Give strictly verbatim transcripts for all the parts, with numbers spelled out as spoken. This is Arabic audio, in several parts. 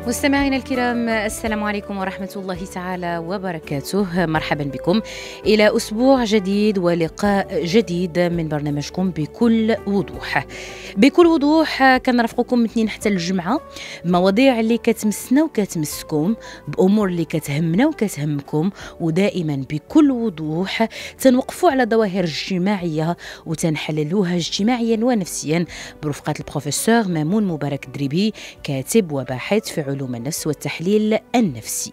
مستمعينا الكرام، السلام عليكم ورحمة الله تعالى وبركاته. مرحبا بكم إلى أسبوع جديد ولقاء جديد من برنامجكم بكل وضوح. بكل وضوح كنرافقكم من اثنين حتى الجمعة بمواضيع اللي كتمسنا وكتمسكم، بأمور اللي كتهمنا وكتهمكم، ودائما بكل وضوح تنوقفوا على ظواهر اجتماعية وتنحللوها اجتماعيا ونفسيا برفقة البروفيسور مامون مبارك الدريبي، كاتب وباحث في علوم النفس والتحليل النفسي.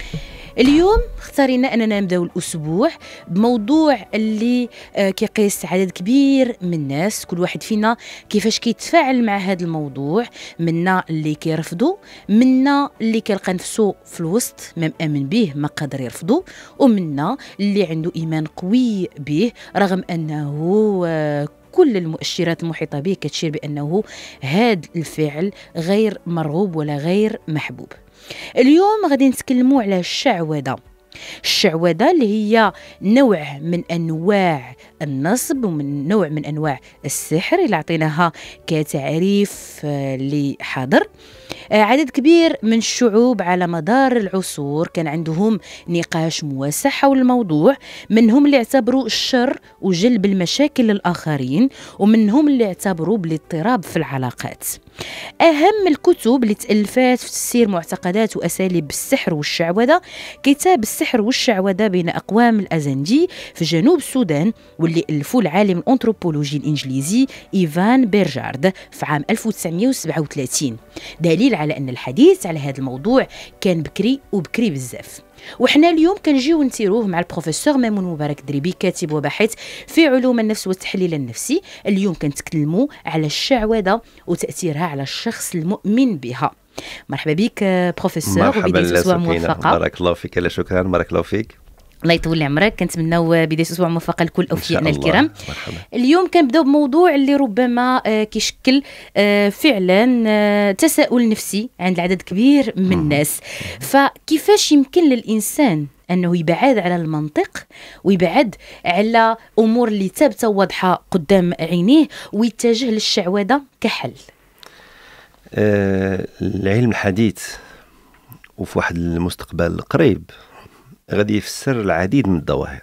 اليوم اختارينا أننا نبداو الأسبوع بموضوع اللي كيقيس عدد كبير من الناس، كل واحد فينا كيفاش كيتفاعل مع هذا الموضوع. منا اللي كيرفضوا، منا اللي كيلقى نفسه في الوسط ما مأمن به ما قادر يرفضه، ومنا اللي عنده إيمان قوي به رغم أنه كل المؤشرات المحيطة به كتشير بأنه هذا الفعل غير مرغوب ولا غير محبوب. اليوم غادي نتكلموا على الشعوذة. الشعوذة اللي هي نوع من أنواع النصب ومن نوع من أنواع السحر اللي عطيناها كتعريف اللي حاضر. عدد كبير من الشعوب على مدار العصور كان عندهم نقاش موسع حول الموضوع، منهم اللي اعتبروا الشر وجلب المشاكل للآخرين، ومنهم اللي اعتبروا بالاضطراب في العلاقات. أهم الكتب اللي تألفات في تفسير معتقدات وأساليب السحر والشعوذة كتاب السحر والشعوذة بين أقوام الأزندي في جنوب السودان، واللي ألفوه العالم الأنثروبولوجي الإنجليزي إيفان بيرجارد في عام ألف وتسعمائة وسبعة وثلاثين، دليل على أن الحديث على هذا الموضوع كان بكري وبكري بزاف. وحنا اليوم كنجيو نتيروه مع البروفيسور مامون مبارك الدريبي، كاتب وباحث في علوم النفس والتحليل النفسي. اليوم كنتكلموا على الشعوذة وتأثيرها على الشخص المؤمن بها. مرحبا بك بروفيسور، وبداية أسبوع موفقة. بارك الله فيك. لا شكرا، بارك الله فيك. الله يطول عمرك. كنتمناو بداية أسبوع موفقة لكل أوفيائنا الكرام. مرحبا. اليوم كنبداو بموضوع اللي ربما كيشكل فعلا تساؤل نفسي عند عدد كبير من الناس. فكيفاش يمكن للإنسان أنه يبعد على المنطق ويبعد على أمور اللي ثابتة واضحة قدام عينيه ويتجه للشعوذة كحل؟ آه العلم الحديث وفي واحد المستقبل القريب غادي يفسر العديد من الظواهر.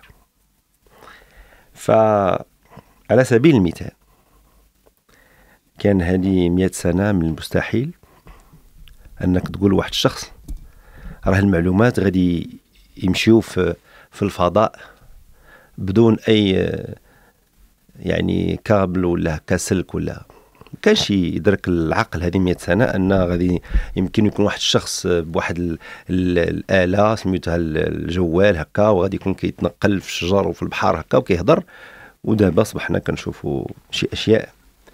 فعلى سبيل المثال كان هذه مئة سنة من المستحيل أنك تقول واحد الشخص راه المعلومات غادي يمشيو في في الفضاء بدون أي يعني كابل ولا كسلك ولا كانش يدرك العقل هذه مئة سنة أن غادي يمكن يكون واحد الشخص بواحد الآلة سميتها الجوال هكا وغادي يكون كيتنقل في الشجر وفي البحر هكا وكيهضر. ودابا صبحنا كنشوفوا شي أشياء.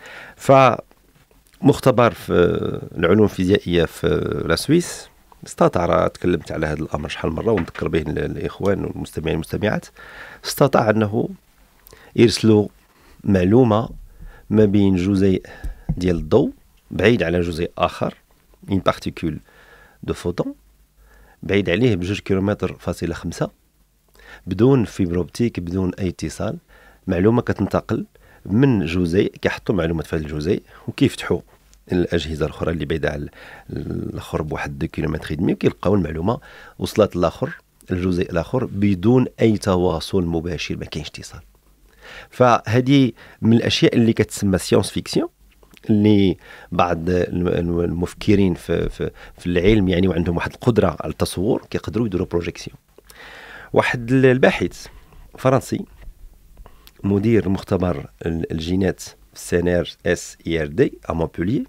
فمختبر في العلوم الفيزيائية في لا سويس استطاع، راه تكلمت على هذا الأمر شحال مرة ونذكر به الإخوان والمستمعين والمستمعات، استطاع أنه يرسلوا معلومة ما بين جزيء ديال الضوء بعيد على جزيء آخر، une particule de photon بعيد عليه بجوج كيلومتر فاصلة خمسة، بدون فيبروبتيك بدون أي اتصال. معلومة كتنتقل من جزيء، كيحطوا معلومات في هذا الجزيء وكيفتحوا الأجهزة الأخرى اللي بعيدة على الآخر بواحد دو كيلومتر دمي، وكيلقاو المعلومة وصلت الآخر الجزيء الآخر بدون أي تواصل مباشر، ما كاينش اتصال. فهذه من الاشياء اللي كتسمى سيونس فيكسيون، اللي بعض المفكرين في في في العلم يعني وعندهم واحد القدره على التصور كيقدروا يديروا بروجيكسيون. واحد الباحث فرنسي مدير مختبر الجينات في سينير اس اي ار دي ا مونبولييه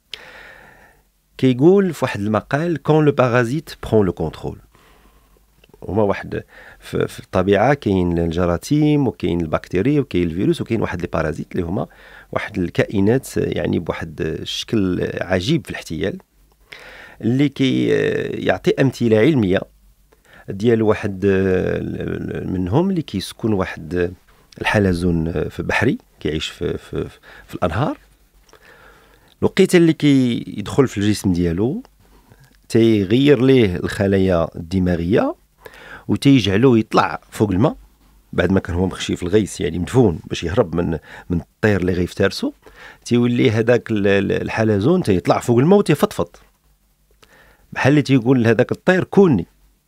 كيقول في واحد المقال كون لو بارازيت برون لو كونترول. هما واحد في, في الطبيعه كاين الجراثيم وكاين البكتيريا وكاين الفيروس وكاين واحد لي بارازيت اللي هما واحد الكائنات يعني بواحد الشكل عجيب في الاحتيال، اللي كي يعطي امثله علميه ديال واحد منهم اللي كيسكن واحد الحلزون في بحري كيعيش في, في, في الانهار. الوقيته اللي كيدخل في الجسم ديالو تيغير ليه الخلايا الدماغيه وتيجعلو يطلع فوق الماء بعد ما كان هو مخشي في الغيث يعني مدفون باش يهرب من من الطير اللي غيفترسو. تيولي هذاك الحلزون تيطلع فوق الماء وتيفضفض. بحال اللي تيقول لهذاك الطير كوني،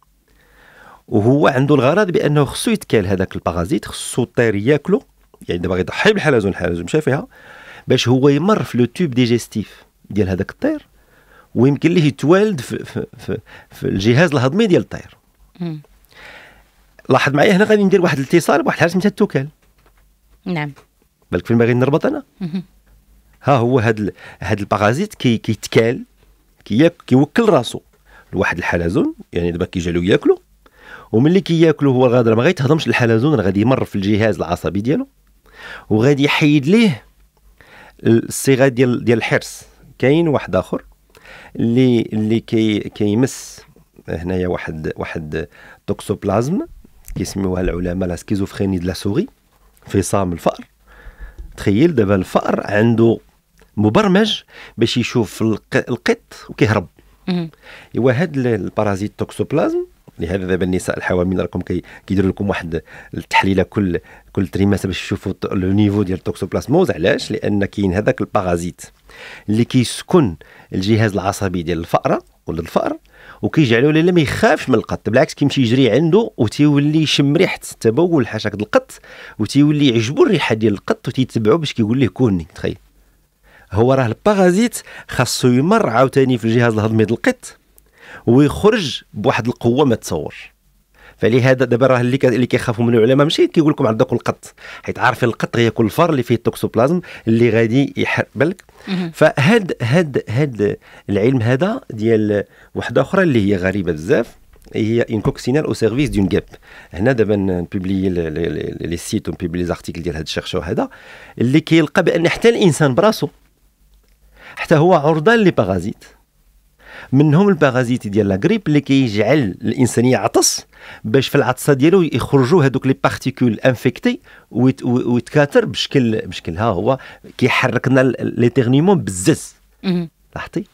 وهو عنده الغرض بانه خصو يتكال هذاك البارازيت، خصو الطير ياكلو، يعني دابا يضحي بالحلزون، الحلزون مشى فيها باش هو يمر في لو توب ديجيستيف ديال هذاك الطير، ويمكن ليه يتوالد في, في, في, في الجهاز الهضمي ديال الطير. مم. لاحظ معايا هنا غادي ندير واحد الاتصال بواحد الحاجه سميتها التوكال. نعم. بالك فين باغي نربط انا؟ مم. ها هو هاد هاد البارازيت كي كيتكال كي كيوكل راسو لواحد الحلزون، يعني دابا كيجعلو ياكلو، وملي كياكلو هو غادر ما غيتهضمش الحلزون، راه غادي يمر في الجهاز العصبي ديالو وغادي يحيد ليه الصيغه ديال ديال الحرص. كاين واحد اخر اللي اللي كي كيمس هنايا واحد واحد توكسوبلازم كيسميوها العلماء لا سكيزوفريني دو لا سوري، فصام الفأر. تخيل دابا الفأر عنده مبرمج باش يشوف القط وكيهرب. ايوا هاد البارازيت توكسوبلازم، لهذا دابا النساء الحوامل راكم كيديروا لكم واحد التحليله كل كل تريماس باش يشوفوا لو نيفو ديال التوكسوبلازموز. علاش؟ لان كاين هذاك البارازيت اللي كيسكن الجهاز العصبي ديال الفأره ولا الفأر، وكيجعلو لا ما يخافش من القط، بالعكس كيمشي يجري عنده وتيولي يشم ريحه التبول حاشاك القط، وتيولي يعجبو الريحه ديال القط وتيتبعو باش كيقول ليه كوني. تخيل هو راه البارازيت خاصو يمر عاوتاني في الجهاز الهضمي ديال القط ويخرج بواحد القوه ما تصور. فلهذا دابا راه اللي اللي كيخافوا من العلماء ماشي كيقول لكم عندكم القط، حيت عارفين القط غياكل الفار اللي فيه التوكسوبلازم اللي غادي يحرق بالك. فهاد هاد هاد العلم هذا ديال واحده اخرى اللي هي غريبه بزاف، هي ان كوكسينال او سيرفيس دون غاب. هنا دابا نبوبلي لي سيت ونبوبلي لي زارتيكل ديال هاد الشيرشور هذا اللي كيلقى بان حتى الانسان براسو حتى هو عرضه للبارازيت. منهم البارازيت ديال لا غريب اللي كيجعل الانسان يعطس باش في العطسه ديالو يخرجوا هذوك لي بارتيكول انفيكتي ويتكاثر بشكل بشكل ها هو كيحرك لنا ليتيرنيمون بزز. لاحظتي؟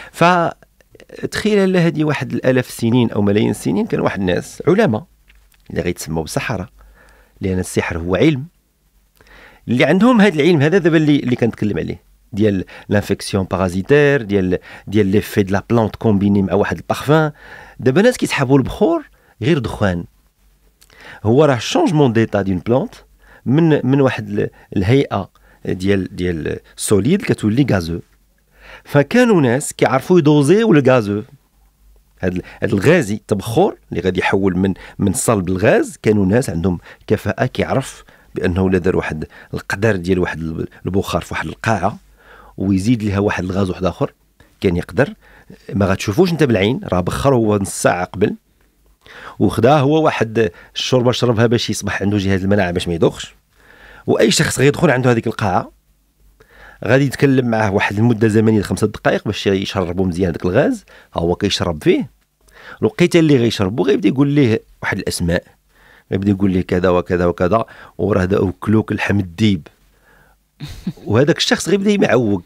فتخيل على هذه واحد الالاف السنين او ملايين السنين كان واحد الناس علماء اللي غيتسموا بالسحره، لان السحر هو علم اللي عندهم هذا العلم هذا دابا اللي اللي كنتكلم عليه ديال لانفيكسيون بارازيتير ديال ديال لي في د لا بلانت كومبيني مع واحد البارفان. دابا ناس كيسحبوا البخور غير دخان، هو راه شونجمون ديتا دون بلانت من من واحد الهيئه ديال ديال سوليد كتولي غازو. فكانوا ناس كيعرفوا يدوزيو الغازو، هذا هذا الغازي التبخور اللي غادي يحول من من صلب الغاز. كانوا ناس عندهم كفاءه كيعرف بانه ولا دار واحد القدر ديال واحد البخار في واحد القاعه ويزيد لها واحد الغاز واحد اخر، كان يقدر ما غتشوفوش انت بالعين، راه بخر هو نص ساعه قبل وخداه هو واحد الشوربه شربها باش يصبح عنده جهاز المناعه باش ما يدوخش. واي شخص غيدخل عنده هذيك القاعه غادي يتكلم معاه واحد المده زمنيه خمسة دقائق باش يشربوا مزيان هذاك الغاز. هو كيشرب فيه الوقيته اللي غيشربو غيبدا يقول ليه واحد الاسماء، غيبدا يقول ليه كذا وكذا وكذا، وراه هذا وكلوك لحم الديب. وهذاك الشخص غيبدا يمعوق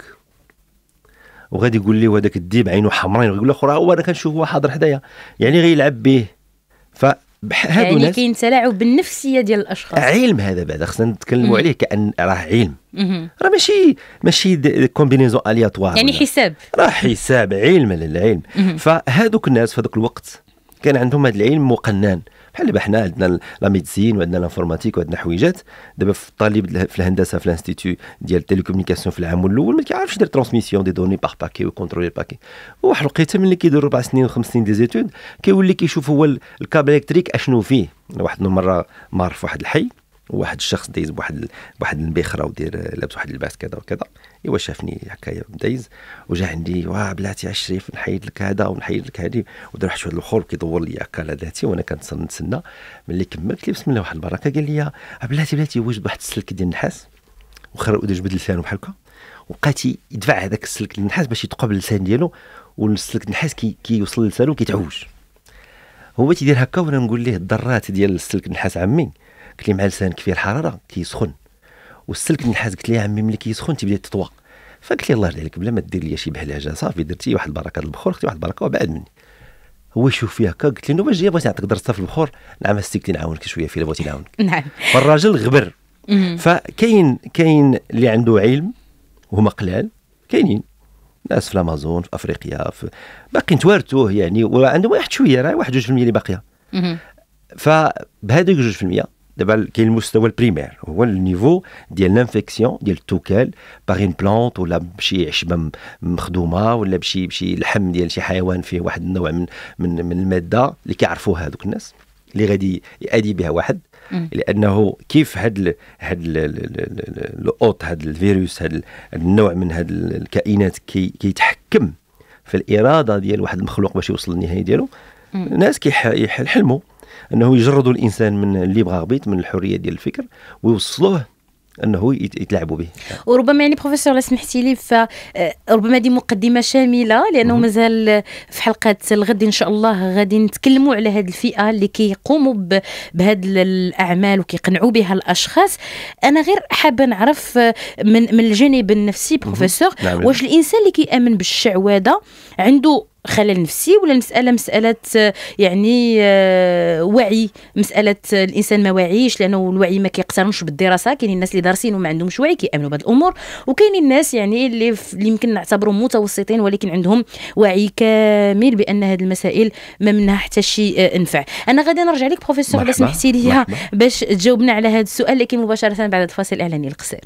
وغادي يقول ليه هذاك الديب عينه حمرين، ويقول له اخر هو انا كنشوف هو حاضر حدايا، يعني غيلعب به. فهادو يعني ناس كاين تلاعب بالنفسيه ديال الاشخاص. علم هذا بعدا خصنا نتكلموا عليه كأن راه علم، راه ماشي ماشي كومبينيزون الياتوار، يعني حساب، راه حساب علم للعلم. فهادوك الناس في هذاك الوقت كان عندهم هذا العلم مقنن، بحال دابا حنا عندنا لا ميديسين وعندنا الانفورماتيك وعندنا حويجات. دابا في الطالب في الهندسه في الانستيتو ديال التيليكومونيكاسيون في العام الاول ما كيعرفش يدير ترانسميسيون دي دوني باغ باكي وكونترولي باكي. وواحد الوقيته ملي كيدير ربع سنين وخمس سنين دي زيتود كيولي كيشوف هو الكابل الكتريك اشنو فيه. واحد المره مار في واحد الحي وواحد الشخص دايز بواحد بواحد البخره ودير لابس واحد اللباس كذا وكذا. ايوا شافني هكايا دايز وجا عندي واه بلاتي عشريف نحيد لك هذا ونحيد لك هذه، ودار واحد شويه الاخر كيدور لي هكا على ذاتي وانا كنتسنى. ملي كملت لي بسم الله واحد البركه قال لي بلاتي بلاتي وجد واحد السلك ديال النحاس وخرج جبد لسانه بحال هكا وبقى يدفع هذاك السلك النحاس باش يتقابل اللسان ديالو، والسلك النحاس كي كيوصل لسانه كيتعوج. هو تيدير هكا وانا نقول ليه الضرات ديال السلك النحاس عمي، قلت لي مع لسانك فيه الحراره كيسخن، والسلك النحاس قلت لي يا عمي ملي كيسخن تيبدا تطوى. فقلت لي الله يرضي عليك بلا ما دير لي شي بهلاجه صافي درتي واحد البركه البخور، اختي واحد البركه وبعد مني. هو يشوف فيها هكا قلت له نو باش جاي بغيت نعطيك درسه في البخور، نعم استيكتي نعاونك شويه فيه بغيتي نعاونك. نعم. فالراجل غبر. فكاين كاين اللي عنده علم وهما قلال، كاينين ناس في الامازون، في افريقيا، في باقي نتوارثوه يعني، وعندهم واحد شويه راه واحد جوج في المية اللي باقيه. فبهذوك جوج في المية دابا كاين المستوى البريمير، هو النيفو ديال لانفيكسيون ديال التوكال باغ اون بلانت ولا بشي عشبه مخدومه ولا بشي بشي لحم ديال شي حيوان فيه واحد النوع من من من الماده اللي كيعرفوها هذوك الناس اللي غادي يأدي بها واحد. لانه كيف هاد ال هاد الاوت هاد الفيروس هاد النوع من هاد الكائنات كي كيتحكم في الاراده ديال واحد المخلوق باش يوصل للنهايه ديالو. الناس كيحلموا انه يجردوا الانسان من اللي بغى غبيط من الحريه ديال الفكر ويوصلوه انه يتلعبوا به. وربما يعني بروفيسور لا سمحتي لي، فربما دي مقدمه شامله، لانه مازال في حلقه الغد ان شاء الله غادي نتكلموا على هذه الفئه اللي كيقوموا بهذه الاعمال وكيقنعوا بها الاشخاص. انا غير حابه نعرف من من الجانب النفسي بروفيسور، نعم. واش الانسان اللي كيامن بالشعوذه عنده خلل نفسي، ولا المسألة مسألة يعني وعي، مسألة الإنسان ما واعيش، لأنه الوعي ما كيقترنش بالدراسة. كاين الناس اللي دارسين وما عندهمش وعي كيأمنوا بهذه الأمور، وكاين الناس يعني اللي, اللي يمكن نعتبرهم متوسطين ولكن عندهم وعي كامل بأن هذه المسائل ما منها حتى شيء نفع. أنا غادي نرجع لك بروفيسور إذا سمحتي لي باش تجاوبنا على هذا السؤال، لكن مباشرة بعد الفاصل الإعلاني القصير.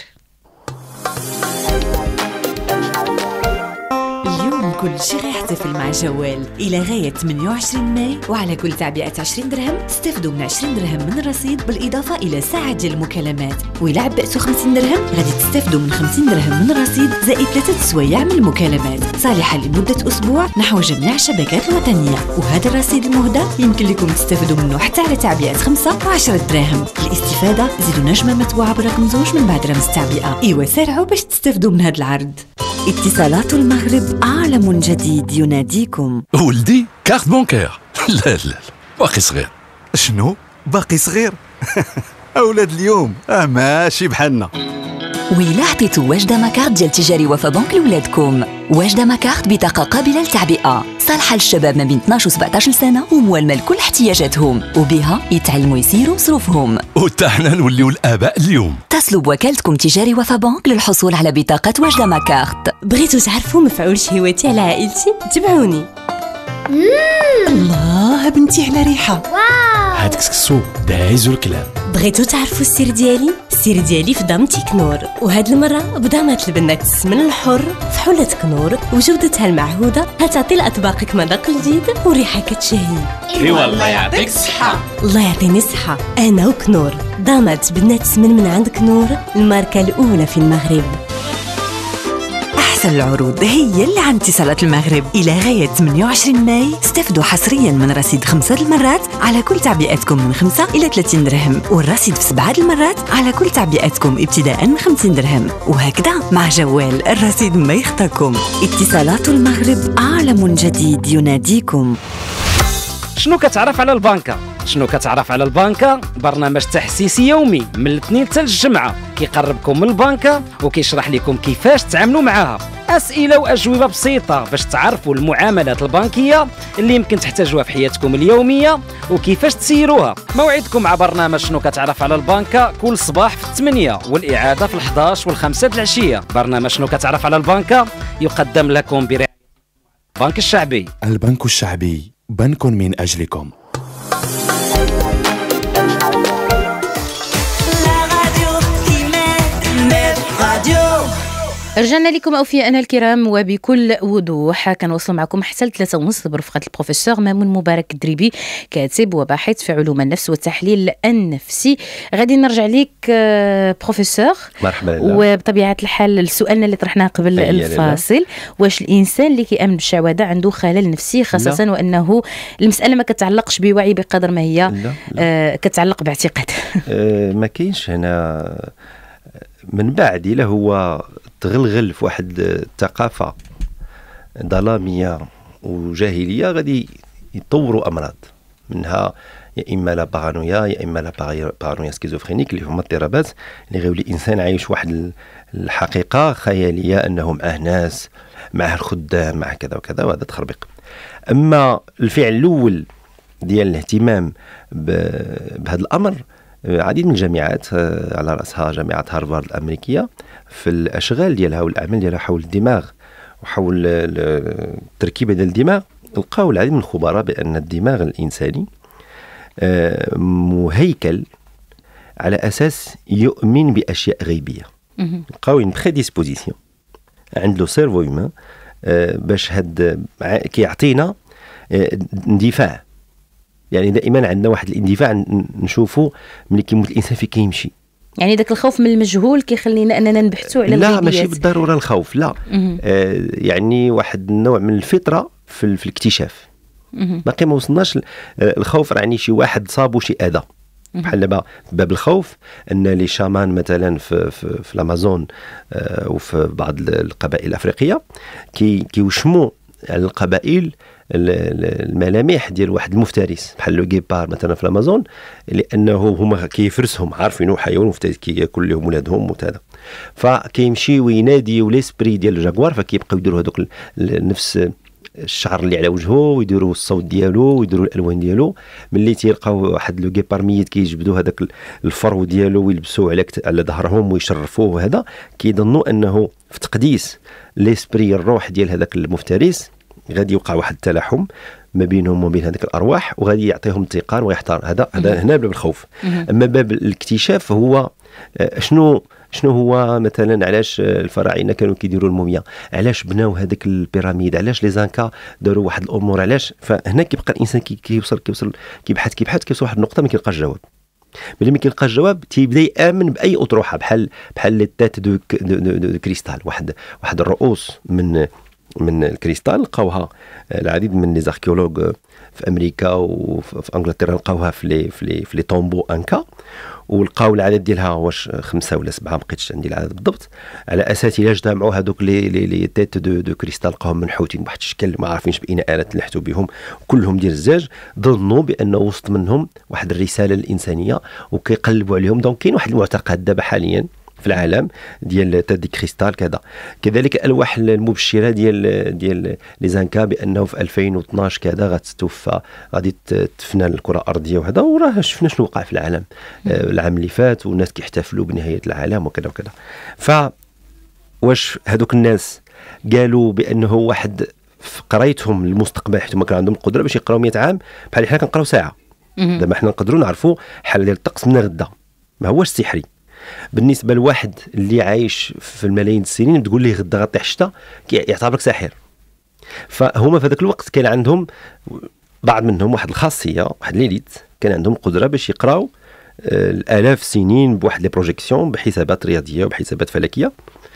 كل شي غيحتفل مع جوال إلى غاية ثمانية وعشرين ماي، وعلى كل تعبئة عشرين درهم تستفدوا من عشرين درهم من الرصيد، بالإضافة إلى ساعة ديال المكالمات. وإلى عبأتوا خمسين درهم غادي تستفدوا من خمسين درهم من الرصيد زائد ثلاثة سوايع من المكالمات، صالحة لمدة أسبوع نحو جميع الشبكات الوطنية. وهذا الرصيد المهدى يمكن لكم تستفدوا منه حتى على تعبئة خمسة وعشرة دراهم. الاستفادة زيدوا نجمة متبوعة برقم زوج من بعد رمز التعبئة. إيوا سارعوا باش تستفدوا من هذا العرض. اتصالات المغرب، عالم جديد يناديكم. ولدي كارت بونكير. لا لا لا باقي صغير. شنو باقي صغير؟ أولاد اليوم اه ماشي بحالنا. ويلا عطيتو واجدة ماكارت ديال تجاري وفا بنك لولادكم. واجدة ماكارت بطاقة قابلة للتعبئة، صالحة للشباب ما بين اثناش و سبعطاش سنة، وموالمة لكل احتياجاتهم، وبها يتعلموا يسيروا مصروفهم. وتا حنا نوليو الآباء اليوم. اتصلوا بوكالتكم تجاري وفا بنك للحصول على بطاقة واجدة ماكارت. بغيتوا تعرفوا مفعول شهوتي على عائلتي؟ تبعوني. الله بنتي على ريحة. هاد كسكسو دايزو الكلام. بغيتوا تعرفوا السر ديالي؟ السر ديالي في دام تيكنور، وهاد المرة بدامات البنات السمن الحر في حلة كنور وجودتها المعهودة هتعطي لأطباقك مذاق جديد وريحة كتشهي. اي والله يعطيك الصحة. الله يعطيني الصحة. أنا وكنور دامات بنات السمن من عند كنور، الماركة الأولى في المغرب. أحسن العروض هي اللي عند اتصالات المغرب. إلى غاية ثمانية وعشرين ماي استفدوا حصريا من رصيد خمسة المرات على كل تعبئتكم من خمسة إلى ثلاثين درهم، والرصيد في سبعة المرات على كل تعبئتكم ابتداء من خمسين درهم، وهكذا مع جوال الرصيد ما يخطاكم. اتصالات المغرب، عالم جديد يناديكم. شنو كتعرف على البنكة؟ شنو كتعرف على البنكة؟ برنامج تحسيسي يومي من الاثنين حتى الجمعة كيقربكم من البنكة وكيشرح لكم كيفاش تعاملوا معها. أسئلة وأجوبة بسيطة باش تعرفوا المعاملات البنكية اللي يمكن تحتاجوها في حياتكم اليومية وكيفاش تسيروها. موعدكم مع برنامج شنو كتعرف على البنكة كل صباح في الثمانية والإعادة في الحداش والخمسة العشية. برنامج شنو كتعرف على البنكة يقدم لكم برعاية البنك الشعبي. البنك الشعبي بنك من أجلكم. رجعنا لكم أوفياءنا الكرام وبكل وضوح. كنوصل معكم حتى لثلاثة ونص برفقة البروفيسور مامون مبارك الدريبي، كاتب وباحث في علوم النفس والتحليل النفسي. غادي نرجع لك بروفيسور. مرحبا. وبطبيعة الحال سؤالنا اللي طرحناه قبل الفاصل، واش الإنسان اللي كيأمن بالشعوذة عنده خلل نفسي، خاصة لا. وأنه المسألة ما كتعلقش بوعي بقدر ما هي لا. لا. آه كتعلق باعتقاد. آه ما كاينش هنا من بعد إلا هو تغلغل في واحد الثقافة ظلامية وجاهلية غادي يطوروا أمراض، منها يا إما لا بارانويا يا إما لا بارانويا سكيزوفرينيك اللي هما اضطرابات اللي غيولي الإنسان عايش واحد الحقيقة خيالية أنه معه ناس، معه الخدام، معه كذا وكذا، وهذا تخربق. أما الفعل الأول ديال الاهتمام بهذا الأمر، عديد من الجامعات على رأسها جامعة هارفارد الأمريكية في الأشغال ديالها والأعمال ديالها حول الدماغ وحول التركيبه ديال الدماغ لقاو العديد من الخبراء بان الدماغ الانساني مهيكل على اساس يؤمن باشياء غيبيه. لقاو ان بريديسبوزيسيون عند لو سيرفو هيومان باش هاد كيعطينا اندفاع. يعني دائما عندنا واحد الاندفاع نشوفوا ملي كيموت الانسان في كيمشي. يعني داك الخوف من المجهول كيخلينا اننا نبحثوا على لا الغيبيات. ماشي بالضروره الخوف، لا آه يعني واحد النوع من الفطره في, في الاكتشاف. باقي ما وصلناش. الخوف راني شي واحد صابو شي اذى بحال دابا باب الخوف ان لي شامان مثلا في في, في الامازون آه وفي بعض القبائل الافريقيه كي كيوشموا على القبائل الملامح ديال واحد المفترس بحال لو غيبار مثلا في الامازون، لانه هما كيفرسهم عارفينه حيوان مفترس كياكل لهم ولادهم وكذا، فكيمشي وينادي وليسبري ديال الجاكوار، فكيبقاو يديروا هذوك نفس الشعر اللي على وجهه ويديروا الصوت ديالو ويديروا الالوان ديالو. ملي تيلقاو واحد لو غيبار ميت كيجبدوا هذاك الفرو ديالو ويلبسوه على على ظهرهم ويشرفوه، وهذا كيظنوا انه في تقديس ليسبري الروح ديال هذاك المفترس غادي يوقع واحد التلاحم ما بينهم وبين هذيك الارواح، وغادي يعطيهم انتقام ويحتار. هذا هذا هنا باب الخوف. اما باب الاكتشاف هو شنو شنو هو مثلا علاش الفراعنه كانوا كيديروا الموميا، علاش بناو هذاك البيراميد، علاش لي زانكا داروا واحد الامور، علاش. فهنا كيبقى الانسان كيوصل كيوصل كيبحث كيبحث كيوصل واحد النقطه ما كيلقاش جواب. ملي ما كيلقاش جواب تيبدا يامن باي اطروحه بحال بحال لي تات دو, دو, دو, دو كريستال. واحد واحد الرؤوس من من الكريستال لقاوها العديد من لي زاركيولوج في امريكا وفي انجلترا، لقاوها في لي في لي في لي طومبو انكا، ولقاو العدد ديالها واش خمسه ولا سبعه، ما بقيتش عندي العدد بالضبط. على اساس الا جمعوا هذوك لي لي لي تيت دو, دو كريستال لقاوهم منحوتين بواحد الشكل ما عارفينش باين الات نحتوا بهم، كلهم ديال الزاج. ظنوا بانه وسط منهم واحد الرساله الانسانيه وكيقلبوا عليهم. دونك كاين واحد المعتقد دابا حاليا في العالم ديال تاد كريستال كذا. كذلك الالواح المبشره ديال ديال لي زانكا بانه في ألفين واثناش كذا غتتوفى، غادي تفنى الكره الارضيه وهذا، وراه شفنا شنو وقع في العالم آه العام اللي فات، والناس كيحتفلوا بنهايه العالم وكذا وكذا. ف واش هذوك الناس قالوا بانه واحد في قرايتهم المستقبل حيت هما كان عندهم القدره باش يقراو مئة عام بحال حنا كنقراو ساعه. دابا حنا نقدروا نعرفوا حل ديال الطقس من غدا، ما هوش سحري. بالنسبه لواحد اللي عايش في الملايين السنين تقول ليه غدا غطيح الشتاء يعتبرك ساحر. فهما في ذاك الوقت كان عندهم بعض منهم واحد الخاصيه، واحد ليليت كان عندهم القدره باش يقراو الالاف السنين بواحد لي بروجيكسيون بحسابات رياضيه وبحسابات فلكيه.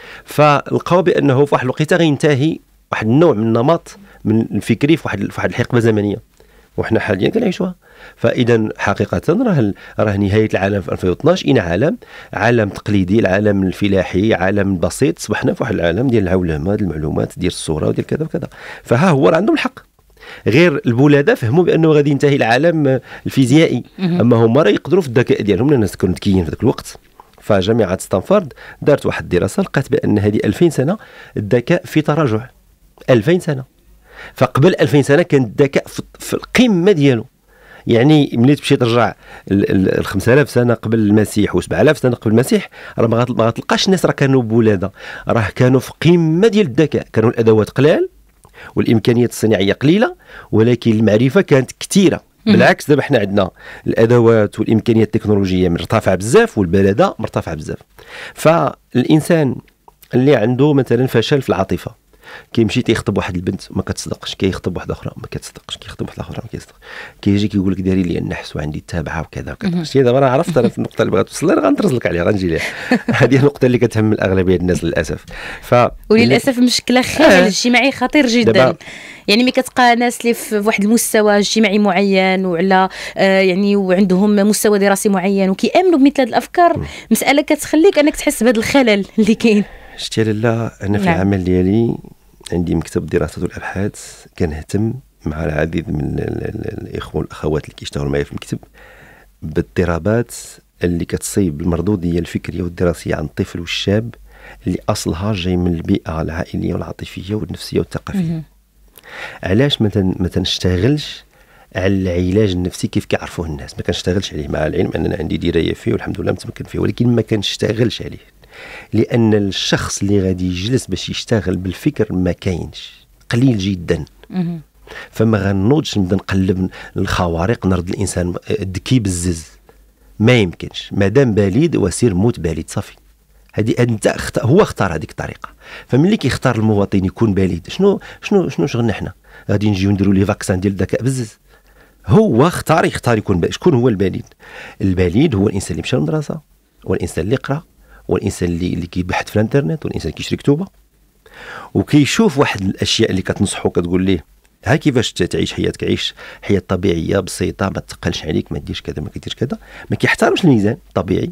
فلقاو بانه في واحد الوقيته غينتهي واحد النوع من النمط من الفكري في واحد في واحد الحقبه زمنيه وحنا حاليا كنعيشوها. فاذا حقيقه راه راه نهايه العالم في ألفين واثناش. إن عالم عالم تقليدي، العالم الفلاحي، عالم بسيط، صبحنا في واحد العالم ديال العولمه، ديال المعلومات، ديال الصوره وديال كذا وكذا. فها هو عندهم الحق. غير البلاده فهموا بانه غادي ينتهي العالم الفيزيائي، اما هما راه يقدروا في الذكاء ديالهم، لان الناس كانوا متكيين في ذاك الوقت. فجامعه ستانفورد دارت واحد الدراسه لقات بان هذه ألفين سنه الذكاء في تراجع. ألفين سنه. فقبل ألفين سنه كان الذكاء في القمه ديالو. يعني ملي تمشي ترجع ل خمسة آلاف سنه قبل المسيح و سبعة آلاف سنه قبل المسيح، راه ما غتلقاش الناس راه كانوا بولاده، راه كانوا في قمه ديال الذكاء، كانوا الادوات قلال والامكانيات الصناعيه قليله، ولكن المعرفه كانت كثيره. بالعكس دابا حنا عندنا الادوات والامكانيات التكنولوجيه مرتفعه بزاف والبلاده مرتفعه بزاف. فالانسان اللي عنده مثلا فشل في العاطفه كيمشي تيخطب واحد البنت ما كتصدقش، كيخطب واحده اخرى ما كتصدقش، كيخطب واحده اخرى ما كيصدق، كيجي كيقول لك داري لي النحس وعندي التابعه وكذا وكذا. شتي دابا انا عرفت انا في النقطه اللي بغيت توصل لها، غنطرز لك عليها غنجي ليها. هذه النقطه اللي كتهم الاغلبيه الناس للاسف. ف وللاسف مشكله خلل اجتماعي خطير جدا. يعني ملي كتلقى ناس اللي في واحد المستوى اجتماعي معين وعلى آه يعني وعندهم مستوى دراسي معين وكيامنوا بمثل هذه الافكار، مساله كتخليك انك تحس بهذا الخلل اللي كاين. شتي لاله انا في نعم. العمل ديالي عندي مكتب الدراسات والابحاث، كنهتم مع العديد من الاخوه والاخوات اللي كيشتغلوا معايا في المكتب بالاضطرابات اللي كتصيب المردوديه الفكريه والدراسيه عن الطفل والشاب اللي اصلها جاي من البيئه العائليه والعاطفيه والنفسيه والثقافيه. علاش ما ما تنشتغلش على العلاج النفسي كيف كيعرفوه الناس؟ ما كنشتغلش عليه، مع العلم اننا عندي درايه فيه والحمد لله متمكن فيه، ولكن ما كنشتغلش عليه. لان الشخص اللي غادي يجلس باش يشتغل بالفكر ما كاينش، قليل جدا. فما غنوضش نبدا نقلب الخوارق نرد الانسان دكي بالزز، ما يمكنش. مادام بليد وسير موت بليد صافي. هذه انت هو اختار هذيك الطريقه. فملي كيختار المواطن يكون بليد، شنو شنو شنو شغلنا حنا؟ غادي نجيو نديروا لي فاكسان ديال الذكاء بالزز. هو اختار يختار يكون بليد. شكون هو البليد؟ البليد هو الانسان اللي مشى للمدرسه، والانسان اللي قرا، والانسان اللي اللي كيبحث في الانترنت، والانسان كيشري كتوبه وكيشوف واحد الاشياء اللي كتنصحو، كتقول ليه ها كيفاش تعيش حياتك، عيش حياه طبيعيه بسيطه، ما تقلش عليك، ما ديرش كذا، ما كديرش كذا. ما كيحترمش الميزان طبيعي،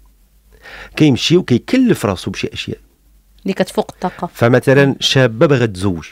كيمشي وكيكلف راسو بشي اشياء اللي كتفوق الطاقه. فمثلا شابه باغا تزوج،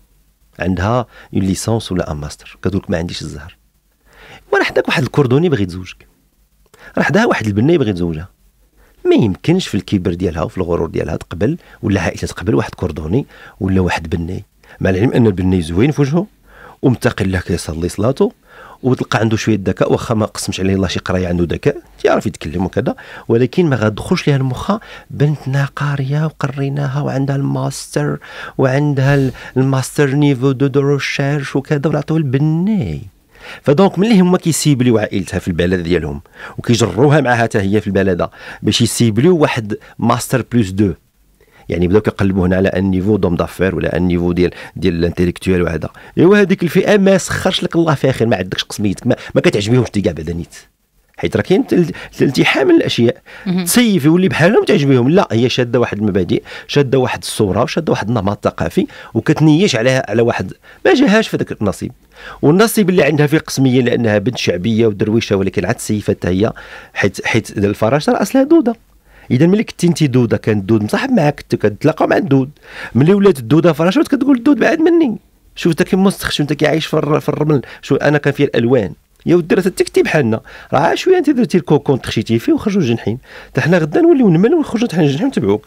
عندها اون ليسونس ولا ان ماستر، كتقول لك ما عنديش الزهر، وراه حداك واحد الكوردوني باغي يتزوجك، راه حداها واحد البنيه باغي يتزوجها. ما يمكنش في الكبر ديالها وفي الغرور ديالها تقبل، ولا عائله تقبل واحد كوردوني ولا واحد بني، مع العلم ان البني زوين في وجهه ومتقل له، كيصلي صلاته وتلقى عنده شويه ذكاء، واخا ما قسمش عليه الله شي قرايه، عنده ذكاء يعرف يتكلم وكذا، ولكن ما غادخلش ليها المخا بنتنا قاريه وقريناها وعندها الماستر وعندها الماستر نيفو دو دو ريشيرش وكذا، ونعطيو البني. فدونك ملي هما كيسيبليو عائلتها في البلد ديالهم وكيجروها معها حتى هي في البلده باش يسيبليو واحد ماستر بلس دو، يعني بداو كيقلبوا هنا على ان نيفو دوم دافير ولا ان نيفو ديال ديال الانتيليكتويال وهذا. ايوا هذيك الفئه ما سخرش لك الله فيها خير، ما عندكش قسميتك، ما, ما كتعجبيهمش انت كاع بعدا نيت، حيت راه كاين الالتحام من الاشياء. تسيف يولي بحالهم تعجبيهم، لا هي شاده واحد المبادئ، شاده واحد الصوره، وشاده واحد النمط ثقافي، وكتنيش عليها على واحد ما جاهاش في ذاك النصيب. والنصيب اللي عندها فيه قسميه لانها بنت شعبيه ودرويشه، ولكن عاد تسيفت هي، حيت حيت الفراشه راه اصلها دوده. اذا ملي كنتي انت دوده، كان الدود مصاحب معاك، كتلاقاو مع الدود. ملي ولات الدوده فراشه كتقول الدود بعد مني، شوف انت كيمسخ، شوف انت كيعيش في الرمل، شو انا كان فيه الالوان يا ودي راه تكتي بحالنا، راه شويه انت درتي الكوكون تخشيتي فيه وخرجوا الجنحين، حتى حنا غدا نوليو نمل ونخرجوا حتى الجنحين ونتبعوك.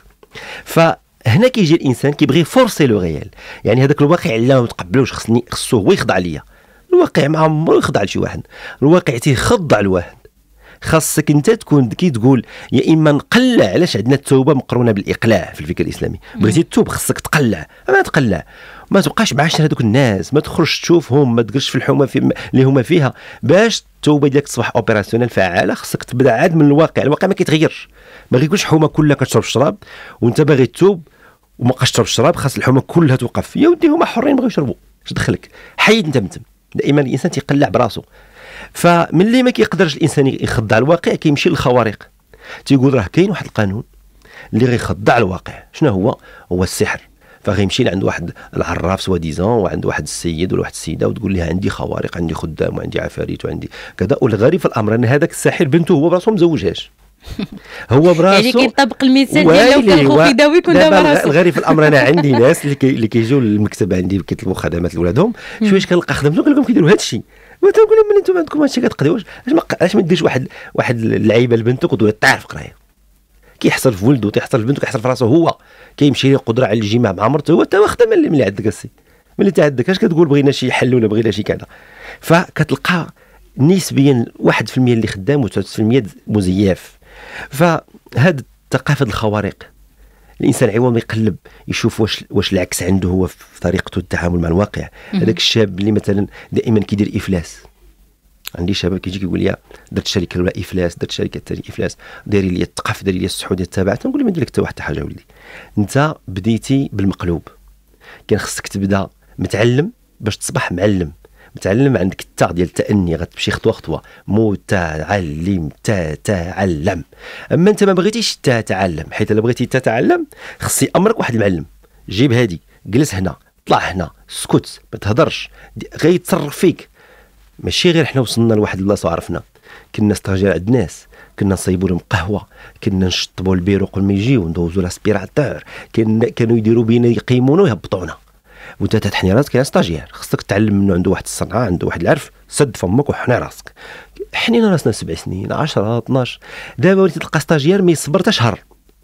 فهنا كيجي الانسان كيبغي فورسي لو ريال، يعني هذاك الواقع لا ما تقبلوش، خصني خصو هو يخضع ليا. الواقع ما عمرو يخضع لشي واحد، الواقع تيخضع لواحد. خاصك انت تكون كي تقول يا اما نقلع. علاش عندنا التوبه مقرونه بالاقلاع في الفكر الاسلامي؟ بغيتي تتوب خاصك تقلع، ما تقلع ما تبقاش معاشر هذوك الناس، ما تخرجش تشوفهم، ما تجلسش في الحومه في اللي هما فيها. باش التوبه ديالك تصبح اوبيراسيونيل فعاله خاصك تبدا عاد من الواقع. الواقع ما كيتغيرش، ما غيكونش حومه كلها كتشرب الشراب وانت باغي تتوب وما بقاش تشرب الشراب، خاص الحومه كلها توقف. يا ودي هما حرين بغاو يشربوا، اش دخلك؟ حيد انت متم. دائما الانسان تيقلع براسو. فملي ما كيقدرش الانسان يخضع الواقع كيمشي للخوارق، تيقول راه كاين واحد القانون اللي غيخضع الواقع. شنو هو؟ هو السحر. فغيمشي لعند واحد العراف سوا ديزون وعند واحد السيد ولا واحد السيده وتقول لها عندي خوارق، عندي خدام وعندي عفاريت وعندي كذا. والغريب في الامر ان هذاك الساحر بنته هو براسو مزوجهاش، هو براسو يعني كيطبق المثال ديال لو كان خوك يداوي كون دابا راسو. الغريب في الامر انا عندي ناس اللي كي اللي كيجيو للمكتب عندي كيطلبوا خدمات لولادهم، شويش كنلقى خدمتهم كنلقاهم كيديروا هذا الشيء، وتنقول لهم من انتم عندكم هادشي كتقضيوش، علاش ما ديرش واحد واحد اللعيبه لبنتك وتقول تعرف قرايه. كيحصل في ولده وتيحصل في بنته كيحصل في راسه، هو كيمشي له قدره على الجماع مع مرته، هو تا واخده من اللي عندك السي ملي تعندك اش كتقول بغينا شي حل ولا بغينا شي كذا. فكتلقى نسبيا واحد في المية اللي خدام و9% مزيف. فهاد ثقافه الخوارق الانسان عوض ما يقلب يشوف واش واش العكس عنده هو في طريقته التعامل مع الواقع. هذاك الشاب اللي مثلا دائما كيدير افلاس، عندي شباب كيجي كيقول لي درت شركه الاولى افلاس، درت شركه الثانيه افلاس، دايري لي الثقافه، دايري لي السحوديه تبعتها. تنقول له ما ندير لك حتى واحد حاجه ولدي، انت بديتي بالمقلوب، كان خصك تبدا متعلم باش تصبح معلم. متعلم عندك التاء ديال التأني، غتمشي خطوه خطوه، متعلم تتعلم. اما انت ما بغيتيش تتعلم، حيت الا بغيتي تتعلم خص امرك واحد المعلم، جيب هادي جلس هنا طلع هنا سكت ما تهضرش، غيتصرف فيك. ماشي غير حنا وصلنا لواحد البلاصه وعرفنا، كنا ستاجير عند ناس، كنا نصيبوا لهم قهوه، كنا نشطبوا البيرو قبل ما يجيو، ندوزوا لاسبيراتور، كانوا يديروا بينا يقيمونا ويهبطونا. وانت تحني راسك يا ستاجير، خصك تتعلم منه، عنده واحد الصنعه، عنده واحد العرف، سد فمك وحني راسك. حنينا راسنا سبع سنين عشرة اثناش. دابا وليتي تلقى ستاجير ما يصبر حتى شهر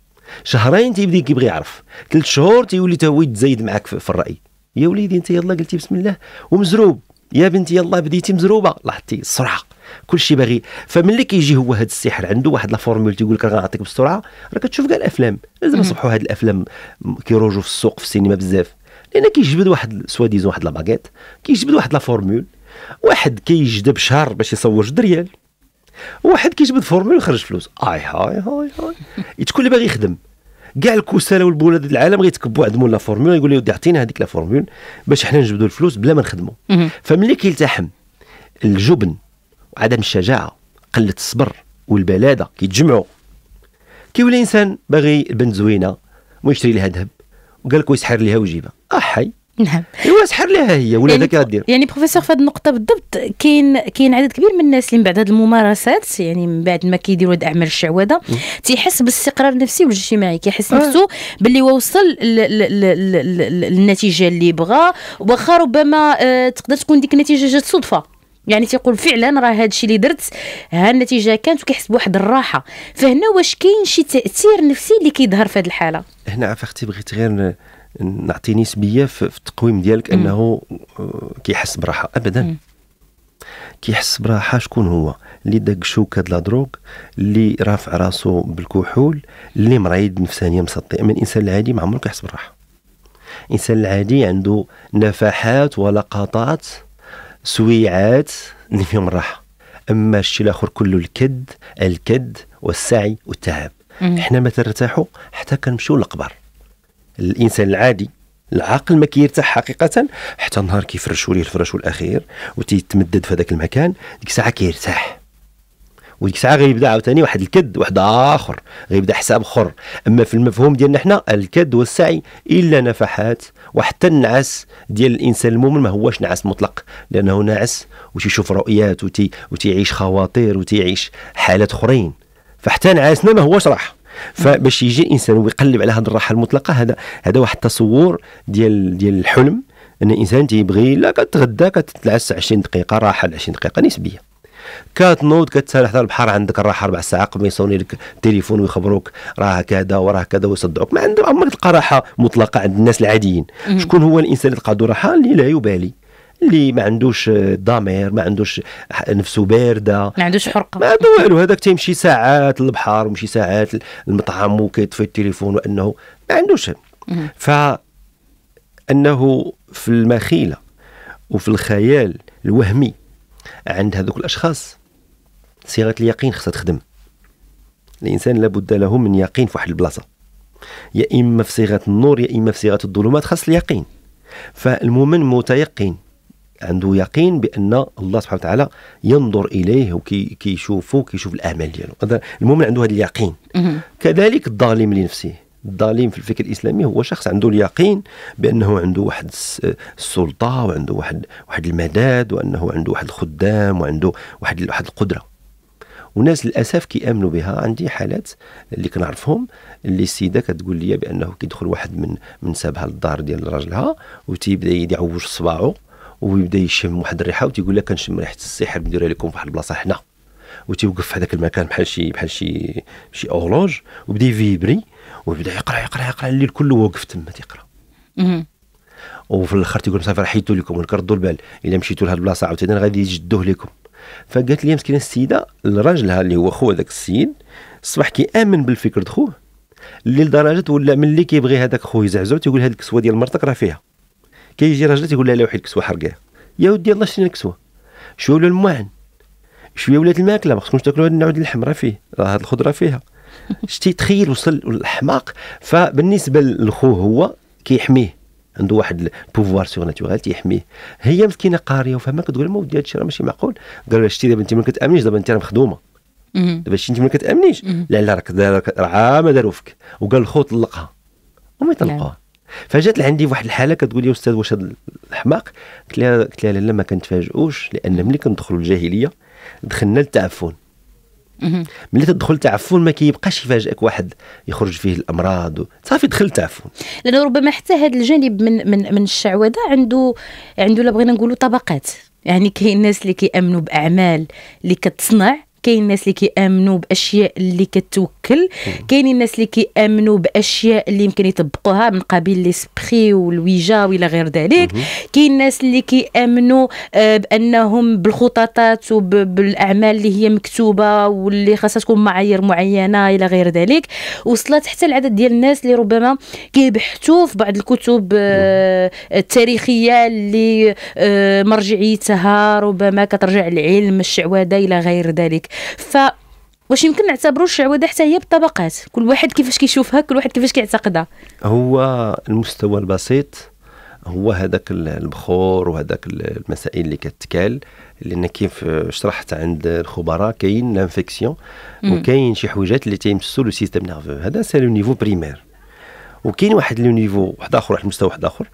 شهرين تيبدا كيبغي يعرف، ثلاث شهور تيولي تا هو يتزايد معاك في الراي. يا وليدي انت يلا قلتي بسم الله ومزروب يا بنتي يلا بديتي مزروبه، لاحظتي السرعه كل شيء باغي. فملي كيجي هو هذا السحر عنده واحد لا فورمول تيقول لك غنعطيك بالسرعه، راه كتشوف كاع الافلام لازم نصبحوا هاد الافلام كيروجوا في السوق في السينما بزاف، لان كيجبد واحد سواديزون واحد لا باغيت، كيجبد واحد لا فورمول، واحد كيجذب شهر باش يصور جوج ريال، واحد كيجبد فورمول ويخرج فلوس. اي هاي هاي هاي شكون اللي باغي يخدم؟ كاع الكسالى والبولاد ديال العالم غيتكبوا عندهم لا فورمول، يقول لي ودي عطينا هذيك لا فورمول باش حنا نجبدوا الفلوس بلا ما نخدموا. فملي كيلتحم الجبن وعدم الشجاعه قله الصبر والبلاده كيتجمعوا، كيولي الانسان باغي البنت زوينه ويشري لها ذهب وقال لك ويسحر ليها ويجيبها. احي نعم ايوا سحر لها هي ولا يعني داك غادير. يعني بروفيسور في هذه النقطه بالضبط كاين كاين عدد كبير من الناس اللي من بعد هذه الممارسات، يعني من بعد ما كيديروا هاد اعمال الشعوذه تيحس بالاستقرار النفسي والاجتماعي، كيحس نفسه باللي وصل للنتيجه اللي بغى، واخا ربما آه تقدر تكون ديك النتيجه جات صدفه، يعني تيقول فعلا راه هذا الشيء اللي درت ها النتيجه كانت، وكيحس بواحد الراحه. فهنا واش كاين شي تاثير نفسي اللي كيظهر في هذه الحاله؟ هنا عرفتي بغيت غير نعطي نسبيه في التقويم ديالك انه كيحس براحه ابدا. مم. كيحس براحه شكون هو اللي داك شوكه د لا دروغ، اللي رافع راسو بالكحول، اللي مريض نفسانيا مسطي. اما الانسان العادي ما عمره كيحس براحه. الانسان العادي عنده نفحات ولقطات سويعات اللي فيهم الراحه، اما الشيء الاخر كله الكد الكد والسعي والتعب. احنا ما ترتاحوا حتى كنمشيو للقبر. الانسان العادي العاقل ما كيرتاح حقيقه حتى نهار كيفرشوا ليه الفراش الاخير وتيتمدد في هذاك المكان، ديك الساعه كيرتاح، وديك الساعه غيبدا عاوتاني واحد الكد واحد اخر، غيبدا حساب اخر. اما في المفهوم ديالنا حنا الكد والسعي الا نفحات، وحتى النعاس ديال الانسان المؤمن ما هوش نعاس مطلق، لانه ناعس وتيشوف رؤيات وتي وتيعيش خواطر وتيعيش حالات اخرين. فحتى نعاسنا ما هوش راحه. فباش يجي الانسان ويقلب على هذه الراحه المطلقه، هذا هذا واحد التصور ديال ديال الحلم، ان الانسان تيبغي لا كتغدى كتتلعس عشرين دقيقه راحه، عشرين دقيقه نسبيه، كتنوض كتسالح حتى البحر عندك الراحه ربع ساعات قبل ما يصوني لك التليفون ويخبروك راه كذا وراه كذا ويصدعوك. ما عنده عمرك تلقى راحه مطلقه عند الناس العاديين. شكون هو الانسان اللي تلقى عنده راحه؟ اللي لا يبالي، اللي ما عندوش ضمير، ما عندوش نفسه بارده، ما عندوش حرقه، ما عنده والو. هذاك تيمشي ساعات للبحر ومشي ساعات المطعم وكيطفي التليفون، وانه ما عندوش. فانه في المخيله وفي الخيال الوهمي عند هذوك الاشخاص صيغه اليقين خصها تخدم. الانسان لابد له من يقين في واحد البلاصه، يا اما في صيغه النور يا اما في صيغه الظلمات، خاص اليقين. فالمؤمن متيقن، عنده يقين بان الله سبحانه وتعالى ينظر اليه وكيشوفه كيشوف الاعمال ديالو. هذا المؤمن عنده هذا اليقين. كذلك الظالم لنفسه، الظالم في الفكر الاسلامي هو شخص عنده اليقين بانه عنده واحد السلطه وعنده واحد واحد المداد، وانه عنده واحد الخدام وعنده واحد واحد القدره. وناس للاسف كيامنوا بها. عندي حالات اللي كنعرفهم اللي السيده كتقول لي بانه كيدخل واحد من من سابها للدار ديال راجلها وتيبدا يعوج صباعه ويبدا يشم واحد الريحه وتيقول لك كنشم ريحه السحر نديرها لكم في واحد البلاصه حنا، وتيوقف في هذاك المكان بحال شي بحال شي شي اورلوج وبدا يفيبري ويبدا يقرا يقرا يقرا الليل كله واقف تما تيقرا. وفي الاخر تيقول صافي راه حيدتو لكم ونكردوا البال، الا مشيتوا لهاد البلاصه عاوتاني غادي يجدوه لكم. فقالت لي مسكينه السيده لراجلها اللي هو خو هذاك السيد الصباح كيامن بالفكر د خوه، اللي لدرجه ولا ملي كيبغي هذاك خوه يزعزو تيقول هذيك الكسوه ديال مرتك راه فيها. كيجي راجل تيقول لها لا وحيد الكسوه حرقاها، يا ودي الله شرينا الكسوه شويه ولا الماعن شويه ولات الماكله، ما خصكمش تاكلوا هذا النوع ديال اللحم راه فيه، راه هذه الخضره فيها. شتي تخيل وصل الحماق. فبالنسبه للخوه هو كيحميه، عنده واحد البوفوار سور ناتورال تيحميه. هي مسكينه قاريه وفهمه كتقول ما ودي هذا الشيء راه ماشي معقول. قالوا لها شتي دابا انت ما كتامنيش، دابا انت راه مخدومه، دابا شتي انت ما كتامنيش، لا لا راك راه ما داروا فيك. وقال الخو طلقها وما يطلقوها. فجات لعندي واحد الحاله كتقول لي استاذ واش هذا الحماق؟ قلت لها قلت لها لا ما كنتفاجئوش، لان ملي كندخلوا الجاهليه دخلنا للتعفن. ملي تدخل التعفن ما كيبقاش يفاجئك واحد يخرج فيه الامراض صافي دخل التعفن. لانه ربما حتى هذا الجانب من من من الشعوذه عنده عنده لا بغينا نقولوا طبقات. يعني كاين الناس اللي كيامنوا باعمال اللي كتصنع كاين الناس اللي كيامنوا باشياء اللي كتوكل، كاين الناس اللي كيامنوا باشياء اللي يمكن يطبقوها من قبيل ليسبري والويجا والى غير ذلك، كاين الناس اللي كيامنوا بانهم بالخططات وبالاعمال اللي هي مكتوبه واللي خاصها تكون معايير معينه الى غير ذلك. وصلت حتى العدد ديال الناس اللي ربما كيبحثوا في بعض الكتب التاريخيه اللي مرجعيتها ربما كترجع للعلم الشعوذه الى غير ذلك. ف واش يمكن نعتبروا الشعوذه حتى هي بالطبقات، كل واحد كيفاش كيشوفها، كل واحد كيفاش كيعتقدها؟ هو المستوى البسيط هو هذاك البخور وهذاك المسائل اللي كتكال، لان كيف شرحت عند الخبراء كاين لانفيكسيون وكاين شي حويجات اللي تيمسوا لو سيستم نيرفو، هذا سي لو نيفو بريمير. وكاين واحد لو نيفو واحد اخر، واحد المستوى واحد اخر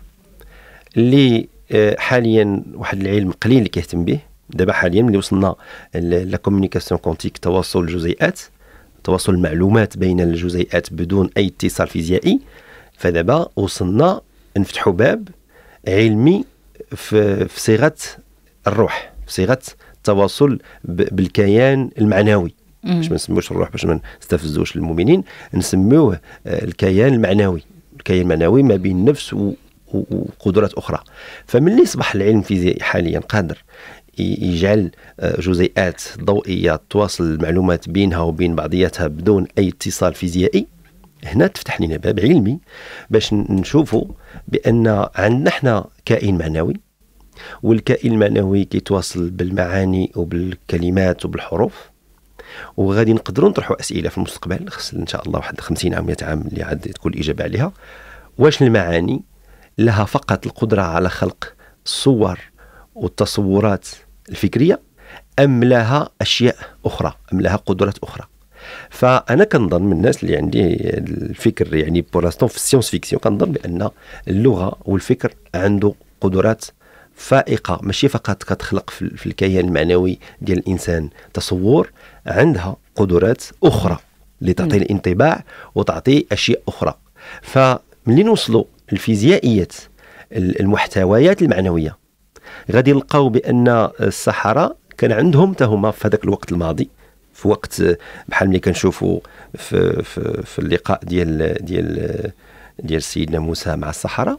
اللي حاليا واحد العلم قليل اللي كيهتم به. دابا حاليا ملي وصلنا لا كومونيكاسيون كونتيك، تواصل الجزيئات، تواصل المعلومات بين الجزيئات بدون اي اتصال فيزيائي، فدابا وصلنا نفتحوا باب علمي في في صيغه الروح، في صيغه التواصل بالكيان المعنوي. باش ما نسموش الروح باش ما نستفزوش المؤمنين، نسموه الكيان المعنوي، الكيان المعنوي ما بين النفس وقدرات اخرى. فملي اصبح العلم الفيزيائي حاليا قادر يجعل جزيئات ضوئيه تواصل المعلومات بينها وبين بعضياتها بدون اي اتصال فيزيائي، هنا تفتح لنا باب علمي باش نشوفوا بان عندنا احنا كائن معنوي، والكائن المعنوي كيتواصل بالمعاني وبالكلمات وبالحروف، وغادي نقدروا نطرحوا اسئله في المستقبل، خص ان شاء الله واحد خمسين عام مئة عام اللي عاد تكون الاجابه عليها. واش المعاني لها فقط القدره على خلق الصور والتصورات الفكريه، ام لها اشياء اخرى، ام لها قدرات اخرى؟ فانا كنظن من الناس اللي عندي الفكر يعني بوراستون في السيونس فيكسيون، كنظن بان اللغه والفكر عنده قدرات فائقه، ماشي فقط كتخلق في الكيان المعنوي ديال الانسان تصور، عندها قدرات اخرى اللي تعطي الانطباع وتعطي اشياء اخرى. فملي نوصلوا الفيزيائيات المحتويات المعنويه، غادي نلقاو بان السحرة كان عندهم حتى هما في هذاك الوقت الماضي، في وقت بحال ملي كنشوفوا في, في في اللقاء ديال ديال ديال سيدنا موسى مع السحرة،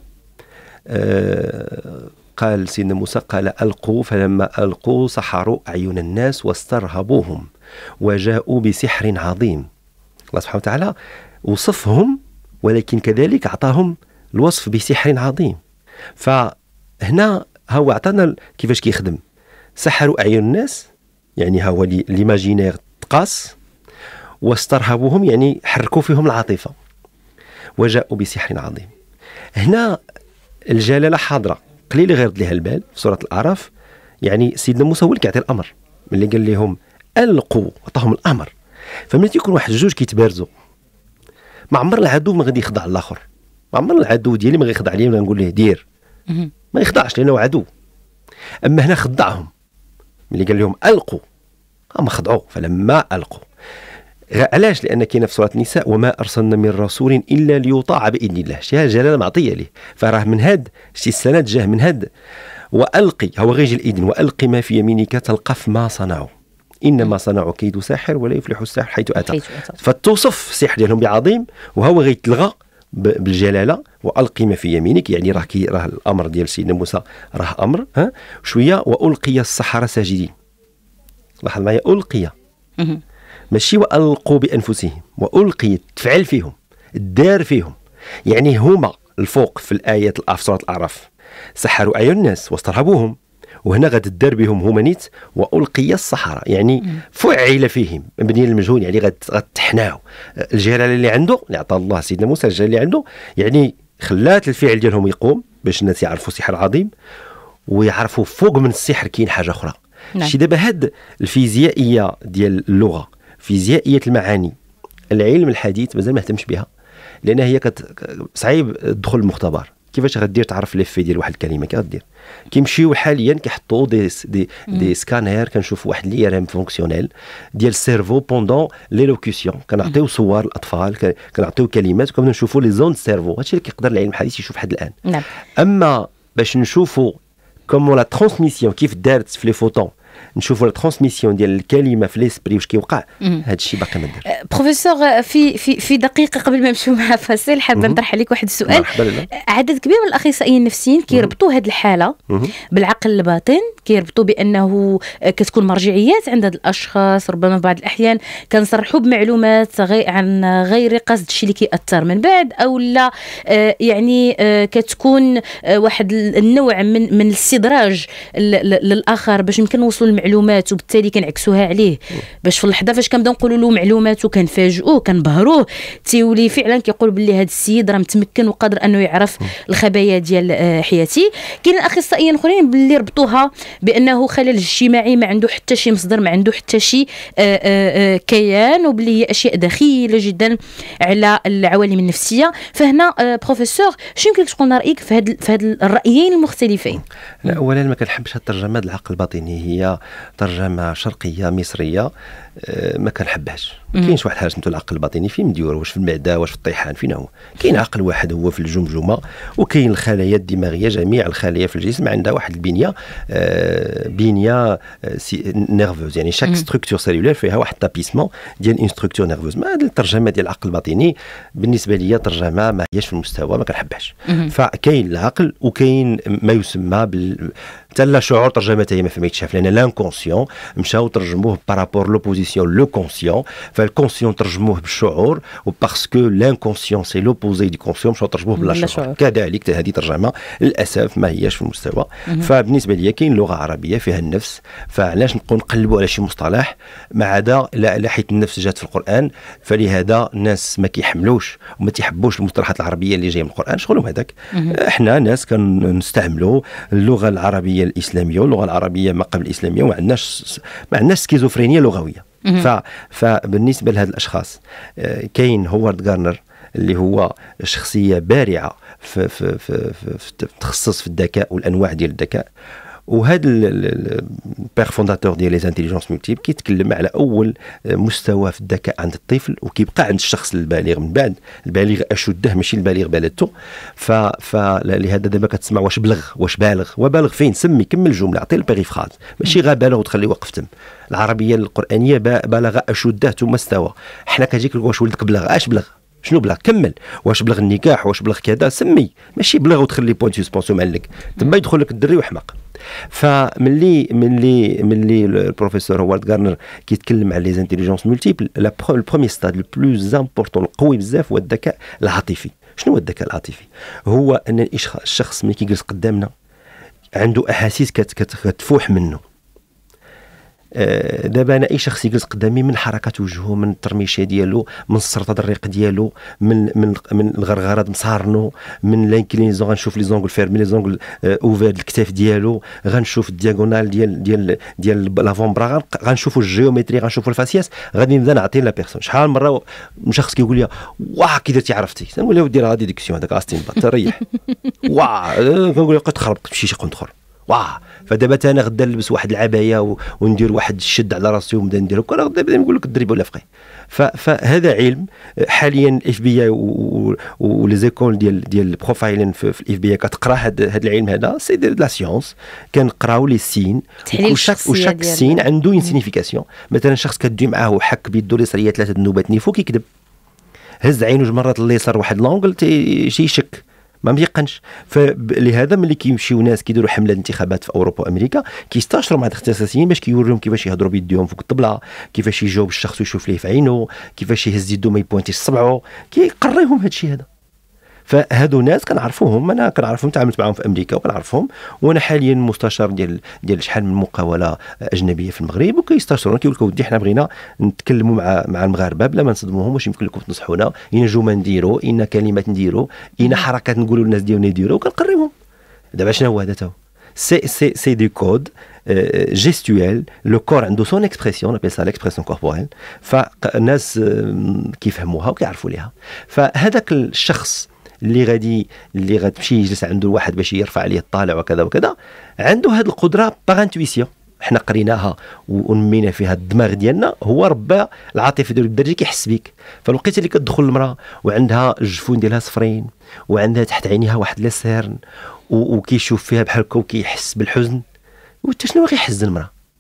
آه قال سيدنا موسى قال ألقوا، فلما ألقوا سحروا أعين الناس واسترهبوهم وجاءوا بسحر عظيم. الله سبحانه وتعالى وصفهم، ولكن كذلك أعطاهم الوصف بسحر عظيم. فهنا هو أعطانا كيفاش كيخدم. سحروا أعين الناس يعني هو ليماجينير تقاس، واسترهبوهم يعني حركوا فيهم العاطفة، وجاءوا بسحر عظيم. هنا الجلالة حاضرة، قليل غير لها البال في سورة الأعراف. يعني سيدنا موسى هو اللي كيعطي الأمر، ملي قال لهم ألقوا عطاهم الأمر. فملي تيكون واحد الجوج كيتبارزوا، ما عمر العدو ما غادي يخضع الآخر، ما عمر العدو ديالي ما غادي يخضع لي، نقول له دير ما يخضعش لأنه عدو. أما هنا خضعهم، ملي قال لهم ألقوا هم خضعوا. فلما ألقوا، علاش؟ لأن كاين في سورة النساء وما أرسلنا من رسول إلا ليطاع بإذن الله، شي الجلالة معطية ليه. فراه من هاد شي السند جاه من هاد وألقي، هو غيجي الإذن، وألقي ما في يمينك تلقف ما صنعوا إنما صنعوا كيد ساحر ولا يفلح الساحر حيث أتى. فتوصف السحر ديالهم بعظيم، وهو غيتلغى بالجلالة. وألقي ما في يمينك يعني راه كي راه الأمر ديال سيدنا موسى راه أمر ها شوية. وألقي السحرة ساجدين، لاحظ معايا ألقي ماشي وألقوا بأنفسهم، وألقي تفعل فيهم، الدار فيهم. يعني هما الفوق في الآيات في سورة الأعراف سحروا أعين الناس واسترهبوهم، وهنا غاد الدار بهم هما نيت وألقي السحرة يعني فعل فيهم مبني المجهول، يعني غتحناو الجلالة اللي عنده اللي عطى الله سيدنا موسى، الجلالة اللي عنده يعني خلات الفعل ديالهم يقوم باش الناس يعرفوا سحر عظيم، ويعرفوا فوق من السحر كاين حاجة أخرى. نعم. شي دابا هاد الفيزيائية ديال اللغة، فيزيائية المعاني، العلم الحديث مازال ما اهتمش بها، لأن هي كت صعيب تدخل المختبر. كيفاش غدير تعرف ليفي ديال واحد الكلمه؟ كغدير كيمشيو حاليا كيحطوا دي دي, دي سكانير، كنشوفوا واحد لي ار ام فونكسيونيل ديال السيرفو بوندون ليلوكسيون، كنعطيو صور الاطفال، كنعطيو كلمات، وكنا نشوفوا لي زون سيرفو. هادشي اللي كيقدر العلم الحديث يشوف حد الان. نعم. اما باش نشوفوا كومون لا ترانسميسيون كيف دارت في لي فوتون نشوفوا الترانسميسيون ديال الكلمه في ليسبري واش كيوقع، هذا الشيء باقي ما دار. بروفيسور في في في دقيقه قبل ما نمشيو مع فاصل حابه نطرح عليك واحد السؤال. عدد كبير من الاخصائيين النفسيين كيربطوا هذه الحاله بالعقل الباطن، كيربطوا بانه كتكون مرجعيات عند هاد الاشخاص، ربما بعض الاحيان كنصرحوا بمعلومات غير عن غير قصد الشيء اللي كيأثر من بعد، او لا يعني كتكون واحد النوع من من الاستدراج للاخر باش يمكن نوصلوا المعلومات وبالتالي كنعكسوها عليه، باش في اللحظه فاش كنبداو نقولوا له معلومات وكنفاجئوه كنبهروه تيولي فعلا كيقول باللي هذا السيد راه متمكن وقادر انه يعرف الخبايا ديال حياتي. كاين اخصائيين اخرين باللي ربطوها بانه خلل اجتماعي، ما عنده حتى شي مصدر، ما عنده حتى شي كيان، وباللي هي اشياء دخيله جدا على العوالم النفسيه. فهنا بروفيسور شنو يمكن تكون رايك في هذا في هذا الرايين المختلفين؟ لا اولا ما كنحبش الترجمه ديال العقل الباطني، هي ترجمه شرقيه مصريه ما كنحبهاش. ما كاينش واحد حاجه سميتو العقل الباطني، فين مديور؟ واش في المعده؟ واش في الطيحان؟ فين هو؟ كاين عقل واحد هو في الجمجمه، وكاين الخلايا الدماغيه، جميع الخلايا في الجسم عندها واحد البنيه آه بنيه نيرفوز، يعني شاك ستركتور سيلولير فيها واحد تابيسمون ديال اون ستركتور نيرفوز. ما هذه الترجمه ديال العقل الباطني بالنسبه لي ترجمه ما هياش في المستوى، ما كنحبهاش. فكاين العقل وكاين ما يسمى بال حتى لا شعور ترجمتها ما فهميتش، لان لانكونسيون مشاو ترجموه بارابور لوبوزيسيون لو كونسيون، فالكونسيون ترجموه بالشعور، وباسكو لانكونسيون سي لوبوزي دي كونسيون مشاو ترجموه بلا شعور. كذلك هذه ترجمه للاسف ما هياش في المستوى. فبالنسبه لي كاين لغه عربيه فيها النفس، فعلاش نبقوا نقلبوا على شي مصطلح ما عدا لا حيت النفس جات في القران، فلهذا الناس ما كيحملوش وما تيحبوش المصطلحات العربيه اللي جايه من القران، شغلهم هذاك. احنا ناس كنستعملوا اللغه العربيه الاسلاميه واللغه العربيه ما قبل الاسلاميه، وما عندناش ما عندناش سكيزوفرينيا لغويه. ف فبالنسبه لهاد الاشخاص كاين هوارد غارنر اللي هو شخصيه بارعه في في في, في, في تخصص في الذكاء والانواع ديال الذكاء، وهذا البير فونداتور ديال لي انتيليجونس مولتيبل كيتكلم على اول مستوى في الذكاء عند الطفل وكيبقى عند الشخص البالغ من بعد. البالغ اشده ماشي البالغ بلدته. ف فلهذا دابا كتسمع واش بلغ واش بالغ، وبالغ فين؟ سمي كمل الجمله، عطي البيريفراز، ماشي غير بالغ وتخليه واقف تم. العربيه القرانيه بالغ اشده ثم استوى. حنا كتجيك واش ولدك بلغ؟ اش بلغ؟ شنو بلغ؟ كمل. واش بلغ النكاح؟ واش بلغ كذا؟ سمي، ماشي بلغ وتخلي بوين سسبونسيون معلق تما يدخل لك الدري وحماق. فملي ملي ملي البروفيسور هوارد غارنر كيتكلم على لي زانتيليجونس مولتيبل، لا بروميير ستاد لو بلوز امبورطون القوي بزاف هو الذكاء العاطفي. شنو هو الذكاء العاطفي؟ هو ان الشخص ملي كيجلس قدامنا عنده احاسيس كتفوح منه. دابا انا اي شخص يجلس قدامي من حركات وجهه، من الترميشه ديالو، من السرطه الريق ديالو، من من من الغرغرات مصارنو، من لانكلينيزون غنشوف لي زونغل فيرمي، لي زونغل اوفير الكتاف ديالو، غنشوف الدياغونال ديال ديال ديال لافون برا، غنشوفوا الجيومتري، غنشوفوا الفاسياس، غادي نبدا نعطي لا بيرسون. شحال من مره شخص كيقول لي واه كي درتي عرفتي، نقول له دير غادي ديكسيون هذاك استين با تريح واه، كنقول له تخربط تمشي شي قنت اخر واه. فدابا انا غدا نلبس واحد العبايه وندير واحد الشد على راسي ونبدا ندير هكا، غدا نبدا نقول لك الدريب ولا فقيه. فهذا علم حاليا الاف بي اي ولي زيكول ديال ديال البروفايلين في الاف بي اي كتقرا هذا العلم هذا، سي دو لا سيونس. كنقراو لي سين وشاك وشاك سين عنده اون سينيفيكاسيون. مثلا شخص كدوي معاه وحك بيدو اليسريه ثلاثه النوبات نيفو كيكذب، هز عينو جوج مرات اليسار واحد لونغل شي شك ما ميقنش. فلهذا ملي كيمشيو ناس كيديروا حملات انتخابات في اوروبا وامريكا كيستاشروا مع الاختصاصيين باش كيوريهم كيفاش يهضروا بيديهم فوق الطبله، كيفاش يجاوب الشخص ويشوف ليه في عينه، كيفاش يهز يدو ما يبوينتيش صبعه، كيقريهم هذا الشيء هذا. فهادو ناس كنعرفوهم، انا كنعرفهم، تعاملت معهم في امريكا وكنعرفهم، وانا حاليا مستشار ديال ديال شحال من مقاوله اجنبيه في المغرب، وكيستشرونا كيقول لك ودي حنا بغينا نتكلموا مع مع المغاربه بلا ما نصدموهم، واش يمكن لكم تنصحونا اين جمل نديروا، اين كلمات نديروا، اين حركات نقولوا للناس ديالنا يديروا، وكنقريهم. دابا شنو هو هذا تو سي سي سي دي كود جيستويل. لو كور عنده سون اكسبرسيون، نابيل سا ليكسبرسيون كوربوريل، فالناس كيفهموها وكيعرفوا ليها. فهذاك الشخص اللي غادي اللي غتمشي يجلس عنده الواحد باش يرفع عليه الطالع وكذا وكذا، عنده هذه القدره باغ انتويسيون، حنا قريناها ونمينا فيها الدماغ ديالنا، هو ربى العاطفه ديالو بالدرجه كيحس بك. فالوقيته اللي كتدخل المراه وعندها الجفون ديالها صفرين وعندها تحت عينيها واحد لسيرن وكيشوف فيها بحال هكا وكيحس بالحزن، وانت شنو غيحزن المراه؟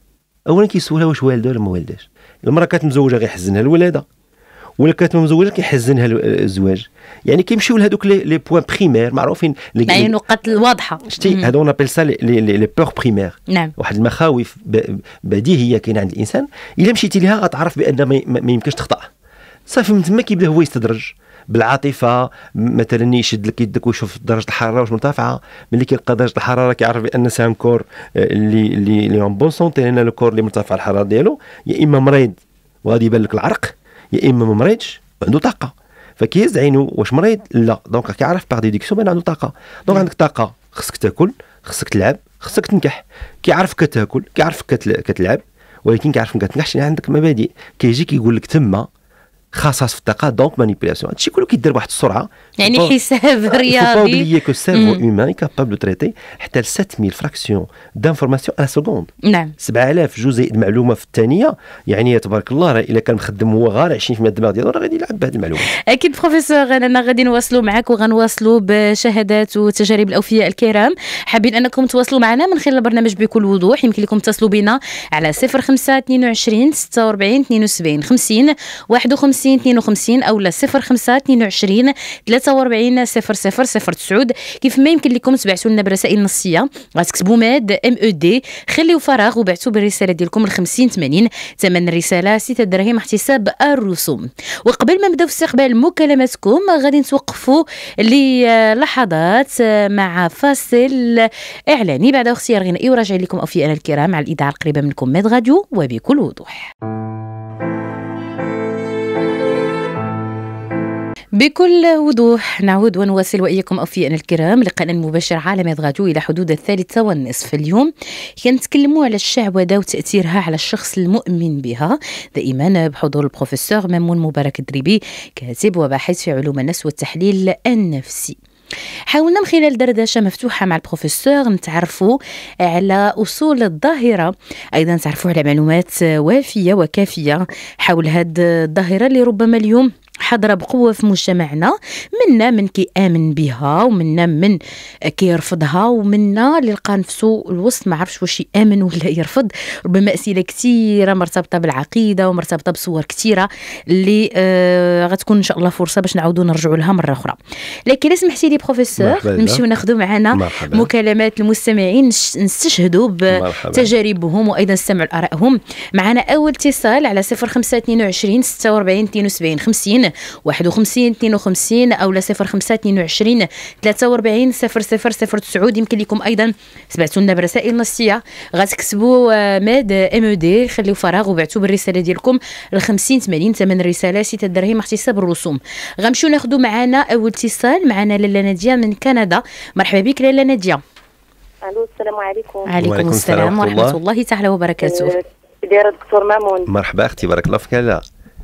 اولا كيسولها واش والده ولا ما والداش. المراه كانت مزوجه غيحزنها الولاده، ولا كانت مزوجه كيحزنها الزواج. يعني كيمشيو لهذوك لي لي بوين بريمير معروفين، يعني النقاط الواضحه. شتي هذو اون ابل سا لي لي بور بريمير. نعم. واحد المخاوف بديهيه كاينه عند الانسان، الا مشيتي لها غتعرف بان ما يمكنش تخطا. صافي من تما كيبدا هو يستدرج بالعاطفه، مثلا يشد لك يدك ويشوف درجه الحراره واش مرتفعه. ملي كيلقى درجه الحراره كيعرف بان سام كور اللي اللي اللي اون بون سونتي، لان لو كور اللي مرتفع الحراره ديالو يا اما مريض وغادي يبان لك العرق، يا اما ما مريضش وعنده طاقه. فكيهز عينو واش مريض لا، دونك كيعرف باغ ديديكسيون بان عنده طاقه. دونك عندك طاقه، خصك تاكل، خصك تلعب، خصك تنكح. كيعرف كتاكل، كيعرف كتلعب، ولكن كيعرف ما كتنكحش، يعني عندك مبادئ. كيجي كيقول لك تما خاصه في الطاقه، دونك مانيبيلاسيون. هادشي كله كيدير بواحد السرعه، يعني حساب رياضي. faut pas oublier que le cerveau humain est capable de traiter حتى ل سبعة آلاف فراكسيون دانفورماسيون على سكوند. نعم. سبعة آلاف جزء معلومه في الثانيه، يعني تبارك الله راه الا كان مخدم هو غير عشرين بالمئة الدماغ ديالو راه غادي يلعب بهذه المعلومه. اكيد بروفيسور، انا غادي نواصلوا معك وغنواصلوا بشهادات وتجارب الاوفياء الكرام. حابين انكم تواصلوا معنا من خلال البرنامج بكل وضوح. يمكن لكم تتصلوا بنا على صفر خمسة اثنين وعشرين ستة وأربعين اثنين وسبعين خمسين واحد وخمسين اثنين وخمسين او لا صفر خمسة اثنين وعشرين ثلاثة وأربعين صفر صفر صفر تسعود. كيف ما يمكن لكم تبعثوا لنا برسائل نصيه، غتكتبوا ماد ام او دي، خليوا فراغ وبعثوا بالرساله ديالكم ل خمسين ثمانين. ثمن الرساله ستة دراهم احتساب الرسوم. وقبل ما نبداو في استقبال مكالماتكم غادي نتوقفوا للحظات مع فاصل اعلاني. بعد اختيار غنائي وراجع لكم اوفياءنا الكرام على الاذاعه القريبه منكم ميد راديو وبكل وضوح. بكل وضوح نعود ونواصل وإياكم أوفياءنا الكرام لقاءنا المباشر على ميد راديو إلى حدود الثالثة والنصف. اليوم كنتكلموا على الشعوذة وتأثيرها على الشخص المؤمن بها، دائما بحضور البروفيسور مامون مبارك الدريبي، كاتب وباحث في علوم النفس والتحليل النفسي. حاولنا من خلال دردشة مفتوحة مع البروفيسور نتعرفوا على أصول الظاهرة، أيضا نتعرفوا على معلومات وافية وكافية حول هذه الظاهرة اللي ربما اليوم حاضرة بقوة في مجتمعنا. منا من كيآمن بها، ومنا من كيرفضها، ومنا اللي لقى نفسه الوسط ما عرفش واش يآمن ولا يرفض. ربما أسئلة كثيرة مرتبطة بالعقيدة ومرتبطة بصور كثيرة اللي آه غتكون إن شاء الله فرصة باش نعاودوا نرجعوا لها مرة أخرى. لكن لا سمحتي لي بروفيسور نمشيو ناخذوا معنا مكالمات المستمعين نستشهدوا بتجاربهم وأيضا نستمعوا لآرائهم. معنا أول اتصال على صفر خمسة اثنين وعشرين ستة وأربعين اثنين وسبعين خمسين واحد وخمسين اثنين وخمسين او لا صفر خمسة اثنين وعشرين ثلاثة وأربعين صفر صفر صفر تسعود. يمكن لكم ايضا تبعثوا لنا برسائل نصيه، غتكتبوا ماد ام او دي، خليوا فراغ وبعثوا بالرساله ديالكم ل خمسين ثمانين. ثمن الرساله ستة دراهم احتساب الرسوم. غنمشيو ناخذوا معنا اول اتصال. معنا لاله ناديه من كندا. مرحبا بك لاله ناديه. الو السلام عليكم. وعليكم السلام ورحمه الله تعالى وبركاته. دايره دكتور مامون؟ مرحبا اختي، بارك الله فيك. لا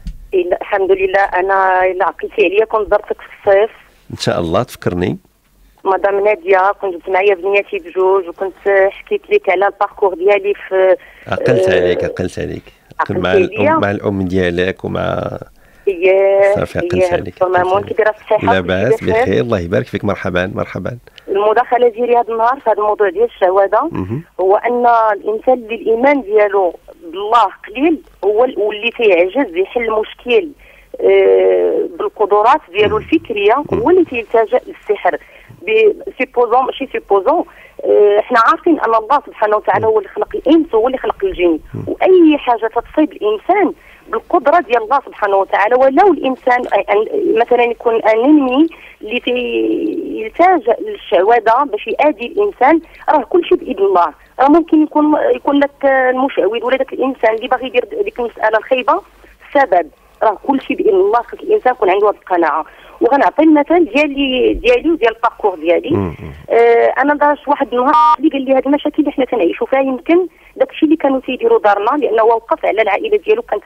الحمد لله. انا الا عقلتي عليا كنت زرتك في الصيف ان شاء الله تفكرني. مدام ناديه، كنت جبت معايا بنياتي بجوج وكنت حكيت لك على الباركور ديالي في عقلت آه عليك عقلت عليك كنت مع الام مع الام ديالك ومع اييه صافي عقلت عليك. مامون كي دايره الصحه؟ لاباس بخير الله يبارك فيك. مرحبا مرحبا. المداخله ديالي هذا النهار في هذا الموضوع ديال الشهوده هو ان الانسان اللي الايمان ديالو بالله قليل هو واللي تيعجز يحل مشكل آه بالقدرات ديالو الفكريه هو اللي تيلتجأ للسحر. سيبوزون ماشي سيبوزون آه احنا عارفين ان الله سبحانه وتعالى هو اللي خلق الانس وهو اللي خلق الجن، واي حاجه تتصيب الانسان بالقدره ديال الله سبحانه وتعالى. ولو الانسان مثلا يكون انمي اللي تيلتجأ للشهوده باش يؤدي الانسان، راه كل شيء باذن الله. راه ممكن يكون يكون لك المشعوذ ولا داك الانسان اللي باغي يدير ديك المساله الخايبه سبب، راه كل شيء باذن الله. خص الانسان يكون عنده هذه القناعه. وغنعطي المثال ديالي ديالي وديال الباركور ديالي. آه انا دارت واحد النهار اللي قال لي هذه المشاكل اللي حنا كنعيشوا فيها يمكن داكشي اللي كانوا تيديروا دارنا، لانه وقف على العائله ديالو كانت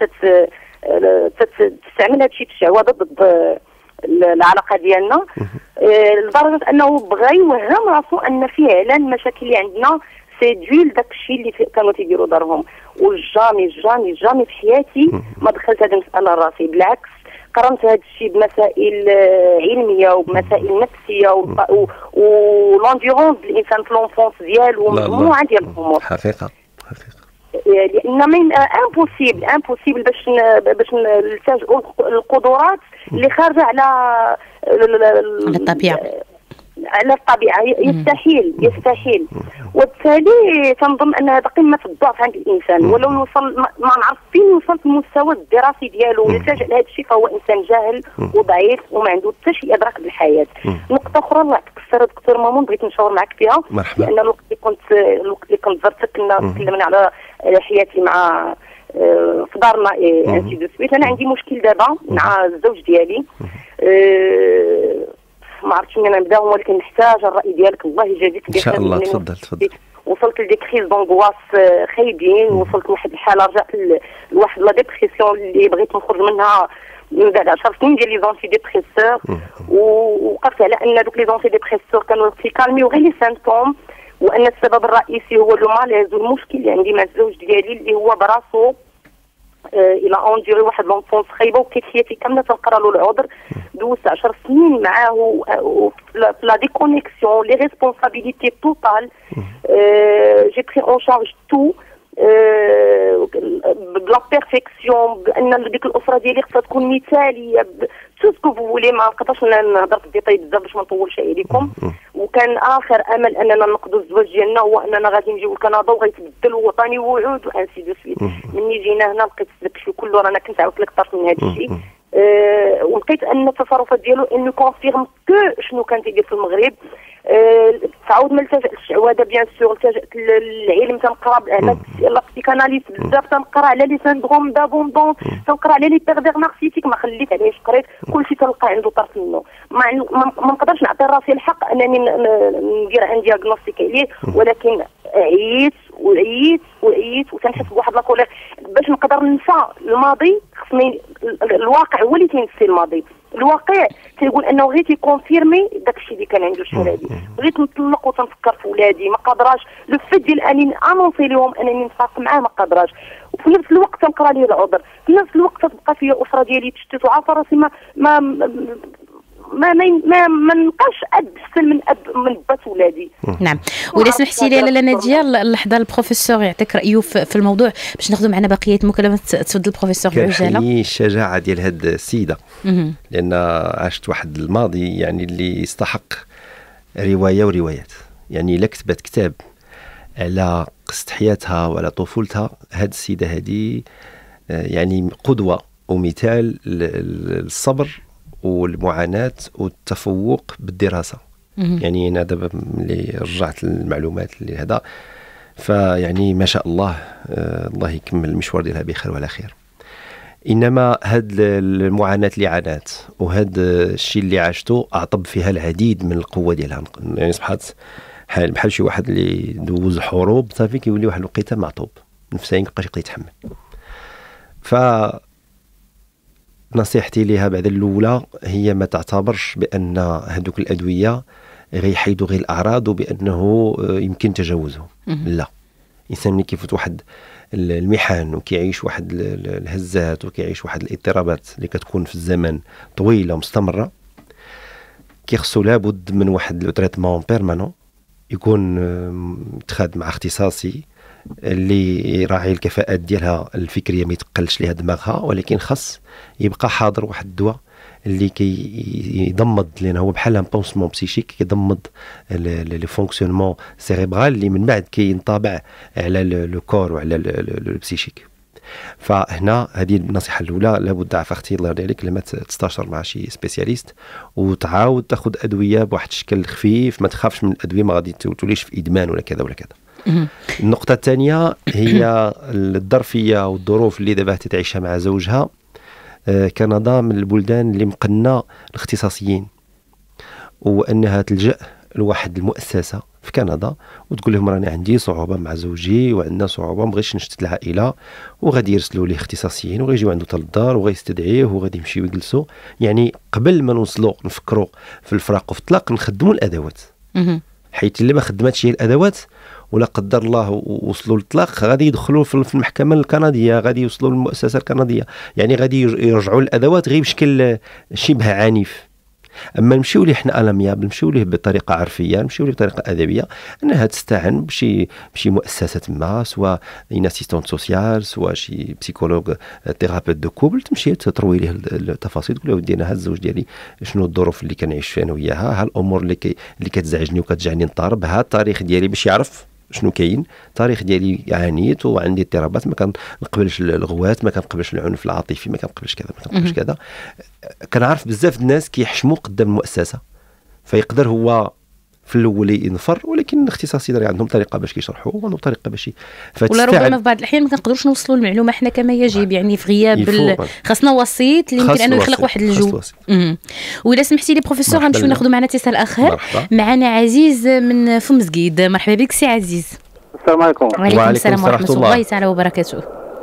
تستعمل هذا الشيء الشهوه ضد العلاقه ديالنا، لدرجه انه بغى يوهم راسو ان فعلا المشاكل اللي عندنا سي ديول داك الشيء اللي كانوا تيديروا دارهم. وجامي جامي جامي في حياتي ما دخلت هذه المساله لراسي، بالعكس قرنت هذا الشيء بمسائل علميه وبمسائل نفسيه ولونديرونس الانسان في لونفونس ديالو ومجموعه ديال الامور. حقيقه حقيقه لان من امبوسيبل امبوسيبل باش باش نلتجئوا القدرات اللي خارجه على الطبيعه على الطبيعه. يستحيل يستحيل وبالتالي تنظن ان هذا قمه الضعف عند الانسان. ولو يوصل ما نعرف فين يوصل في المستوى الدراسي ديالو ويلتجئ لهذا الشيء فهو انسان جاهل وضعيف وما عنده حتى شي ادراك بالحياه. نقطه اخرى الله يعطيك الصحه دكتور مامون بغيت نشاور معك فيها، لان الوقت اللي كنت الوقت اللي كنت زرتك كنا تكلمنا على حياتي مع في دارنا انتي دو سويت. انا عندي مشكل دابا مع الزوج ديالي، ما عرفتش منين نبدا، ولكن نحتاج الراي ديالك. الله يجازيك ان شاء الله. تفضل تفضل. وصلت لدي كريز دونغواس خايبين، وصلت لواحد الحاله رجعت لواحد لا ديبرسيون اللي بغيت نخرج منها من بعد عشر سنين ديال لي زونتي ديبريسور. ووقفت على ان دوك لي زونتي ديبريسور كانوا كيكالميو غير لي سيمبتوم، وان السبب الرئيسي هو لو ماليز والمشكل اللي عندي مع الزوج ديالي اللي هو براسو الى انديري واحد لونفونس خايبه، وكيف حياتي كامله تنقرا له العذر. دوزت عشر سنين معاه لا ديكونيكسيون لي ريسبونسابيلتي توتال. جي بري اون شارج تو بلا بيرفيكسيون، بان ديك الاسره ديالي خصها تكون مثاليه تو سكو فو فولي. ما نقدرش نهضر في الديتاي بزاف باش ما نطولش عليكم. وكان اخر امل اننا نقضوا الزواج ديالنا هو اننا غادي نجيو لكندا وغيتبدل وطني وعود وانسي دو سويت. مني جينا هنا لقيت داك الشيء كله، رانا كنت عاودت لك طرف من هذا الشيء. أه ولقيت ان التصرفات ديالو انه كونفيرم كو شنو كان تيدير في المغرب. أه تعاود ما التجأت للشعوذه بيان سور، التجأت للعلم، تنقرا بالعلم لا بسيكاناليست بزاف، تنقرا على لي سيندروم دابوندون، تنقرا على لي بيرفير نارسيسيك. ما خليت عليه قريت كلشي تلقى عنده طرف منه. ما ما نقدرش نعطي راسي الحق انني ندير ان دياغنوستيك عليه، ولكن عييت وعييت وعييت وتنحس بواحد لاكولير. باش نقدر ننسى الماضي خصني الواقع هو اللي تينسي الماضي. الواقع تيقول انه غير تيكونفيرمي داك الشيء اللي كان عنده الشرادي. بغيت نطلق وتنفكر في ولادي، ما قادراش لو فيت ديال اني انونسي لهم انني نتفاق معاه، ما قادراش. وفي نفس الوقت تنقرا ليه العذر، في نفس الوقت تبقى فيا اسره ديالي تشتت وعارفه راسي ما ما ما ما ما نبقاش اب احسن من اب من بات ولادي. نعم. ولا سمحتي لي لاله ناديه اللحظه البروفيسور يعطيك رايه في الموضوع باش ناخذوا معنا بقيه المكالمات. تفضل البروفيسور بعجاله. كاين الشجاعه ديال هاد السيده، لان عاشت واحد الماضي يعني اللي يستحق روايه وروايات. يعني الا كتبت كتاب على قصه حياتها وعلى طفولتها، هاد السيده هذه يعني قدوه ومثال للصبر والمعاناة والتفوق بالدراسة. يعني أنا دابا ملي رجعت المعلومات اللي هذا، فيعني ما شاء الله آه الله يكمل المشوار ديالها بخير وعلى خير. إنما هاد المعاناة اللي عانات وهاد الشيء اللي عاشته أعطب فيها العديد من القوة ديالها. يعني صبحت بحال بحال شي واحد اللي دوز حروب صافي كيولي واحد الوقيته معطوب نفسيا، مابقاش يقدر يتحمل. ف نصيحتي لها بعد الأولى هي ما تعتبرش بأن هذوك الأدوية غيحيدوا غير الأعراض وبأنه يمكن تجاوزه. لا، الإنسان ملي كيفوت واحد المحن وكيعيش واحد الهزات وكيعيش واحد الاضطرابات اللي كتكون في الزمن طويلة ومستمرة، كيخصو لابد من واحد لو تريتمون بيرمانون يكون متخذ مع اختصاصي اللي يراعي الكفاءات ديالها الفكريه، ما يتقلش ليها دماغها، ولكن خاص يبقى حاضر واحد الدواء اللي كيضمد، لان هو بحال ان بونسمون بسيشيك كيضمد لي فونكسيونمون سيريبرال اللي من بعد كينطبع على لو كور وعلى البسيشيك. فهنا هذه النصيحه الاولى، لابد عفا اختي الله يرضي عليك لما تستشر مع شي سبيسياليست وتعاود تاخذ ادويه بواحد الشكل خفيف، ما تخافش من الادويه، ما غادي توليش في ادمان ولا كذا ولا كذا. النقطة الثانية هي الظرفية والظروف اللي دابا تتعيشها مع زوجها. كندا من البلدان اللي مقنة الاختصاصيين، وأنها تلجأ لواحد المؤسسة في كندا وتقول لهم راني عندي صعوبة مع زوجي وعندنا صعوبة مبغيتش نشتت العائلة، وغادي يرسلوا ليه اختصاصيين وغيجيو عنده حتى للدار وغيستدعيه وغادي يمشيو يجلسوا. يعني قبل ما نوصلوا نفكروا في الفراق وفي الطلاق نخدموا الأدوات، حيث اللي ما خدمتش هي الأدوات ولا قدر الله وصلوا للطلاق غادي يدخلوا في المحكمة الكندية، غادي يوصلوا للمؤسسة الكندية، يعني غادي يرجعوا الأدوات غير بشكل شبه عنيف. اما نمشيو ليه حنا الاميابل، نمشيو ليه بطريقه عرفيه، نمشيو ليه بطريقه ادبيه، انها تستعن بشي بشي مؤسسه ما، سواء ان اسيستونت سوسيال، سواء شي بسيكولوج ثيرابيوت دو كوبل، تمشي تروي ليه التفاصيل، تقول له ودي انا ها الزوج ديالي شنو الظروف اللي كنعيش فيها انا وياها، ها الامور اللي كي اللي كتزعجني وكتجعلني نضطرب، ها التاريخ ديالي باش يعرف شنو كاين. التاريخ ديالي عانيت وعندي اضطرابات، ما كنقبلش الغوات، ما كنقبلش العنف العاطفي، ما كنقبلش كذا ما كنقبلش كذا. كنعرف بزاف الناس كيحشموا قدام المؤسسه، فيقدر هو في الاول ينفر، ولكن الاختصاصي داري عندهم طريقه باش كيشرحوا وعندهم طريقه باش ولا ربما في بعض الاحيان ما كنقدروش نوصلوا المعلومه حنا كما يجب، يعني في غياب بال... خاصنا وسيط اللي يمكن انه يخلق واحد الجو. وإلا سمحتي لي بروفيسور غنمشيو ناخذوا معنا اتصال اخر. معنا عزيز من فمزكيد. مرحبا بك سي عزيز. السلام عليكم. وعليكم السلام ورحمه الله تعالى وبركاته.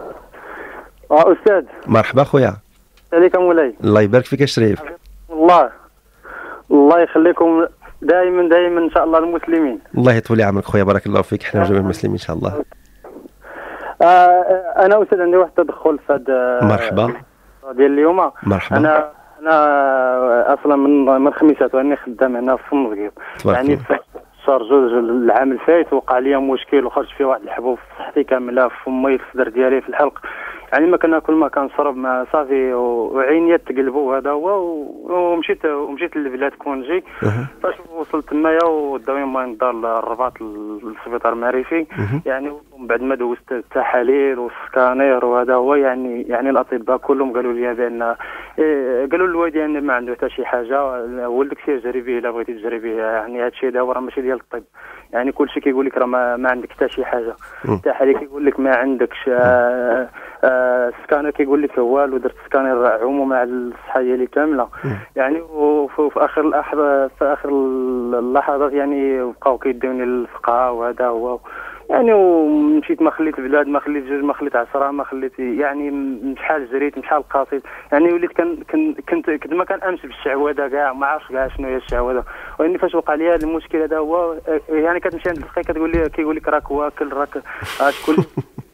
اه استاذ. مرحبا خويا. عليكم مولاي. الله يبارك فيك الشريف. الله الله يخليكم دائما دائما ان شاء الله المسلمين. الله يطول لي عمرك خويا، بارك الله فيك، احنا جميع المسلمين ان شاء الله. آه انا استاذ عندي واحد التدخل في هذا مرحبا ديال اليوم. مرحبا. انا انا اصلا من من خميسات واني خدام هنا في مزكيط، يعني في شهر جوج العام الفايت وقع لي مشكل وخرج فيه واحد الحبوب في صحتي كامله، في فمي، في الصدر ديالي، في الحلق، يعني ما كناكل ما كنشرب ما صافي، وعينيا تقلبوا هذا هو. ومشيت ومشيت للبلاد كونجي، فاش وصلت تمايا وداوني ما نضال الرباط للسبيطار المعرفي، يعني ومن بعد ما دوزت التحاليل والسكانير وهذا هو، يعني يعني الاطباء كلهم قالوا لي بان إيه، قالوا للوالد يعني ما عنده حتى شي حاجه، ولدك تجري به الا بغيتي تجري به، يعني هذا الشيء هذا راه ماشي ديال الطب، يعني كل شيء كيقول لك راه ما, ما عندك حتى شي حاجه. التحاليل كيقول لك ما عندكش، آه آه السكانر كيقول لك والو، درت سكانر عموما على الصحه ديالي كامله، يعني وفي اخر الاحباب في اخر اللحظات يعني بقاو كيدوني الفقاعه وهذا هو، يعني ومشيت ما خليت البلاد، ما خليت جوج، ما خليت عشرة، ما خليت، يعني شحال جريت شحال قاصد، يعني وليت كنت كنت كنت ما كنامنش بالشعوذه كاع، ما عرفتش كاع شنو هي الشعوذه، واني فاش وقع لي هذا المشكل هذا هو، يعني كتمشي عند الفقيه كتقول لي كيقول لك راك واكل، راك شكون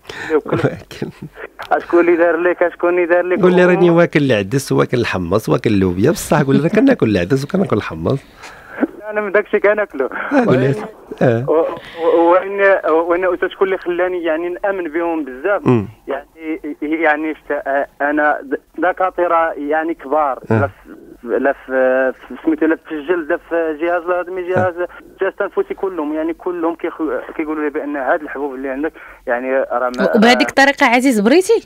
شكون اللي دار لك، شكون اللي دار لك، قول لي راني واكل العدس واكل الحمص واكل اللوبيا، بصح قول لي كناكل العدس وكناكل الحمص، انا من داكشي كناكلو. اه وان وان استاذ شكون اللي خلاني يعني نامن بهم بزاف، يعني يعني انا دكاتره يعني كبار، لا في سميتو لا في الجلد، لا في جهاز الهضمي، جهاز جهاز التنفسي، كلهم يعني كلهم كيقولوا لي بان هذا الحبوب اللي عندك يعني راه. وبهذيك الطريقه عزيز بريتي؟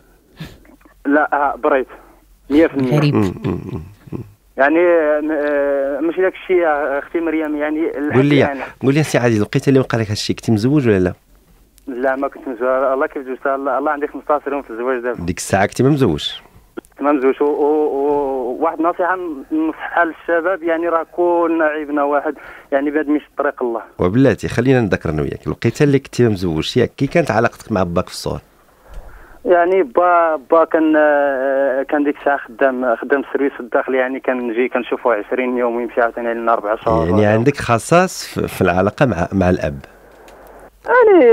لا بريت مية في المية. غريب. يعني ماشي داك الشيء اختي مريم، يعني قول لي يعني. قول لي سي عزيز، لقيت اللي وقع لك هذا الشيء كنتي مزوج ولا لا؟ لا ما كنت مزوج، الله كيف جوجت، الله عندي خمسطاش يوم في الزواج دابا. ديك الساعه كنتي ما مزوج؟ ما مزوج. وواحد النصيحه نصحها للشباب، يعني راه كلنا عيبنا واحد، يعني بهذا ماشي طريق الله. وبلاتي خلينا نذكر انا وياك، لقيت اللي كنتي ما مزوج، ياك كي كانت علاقتك مع باك في الصغر؟ يعني با با كان كان ديك الساعه خدام خدام السيرفيس الداخلي، يعني كنجي كنشوفوا عشرين يوم ويمشي عاوتاني لنا أربع شهور، يعني عندك خصاص في العلاقه مع مع الاب؟ يعني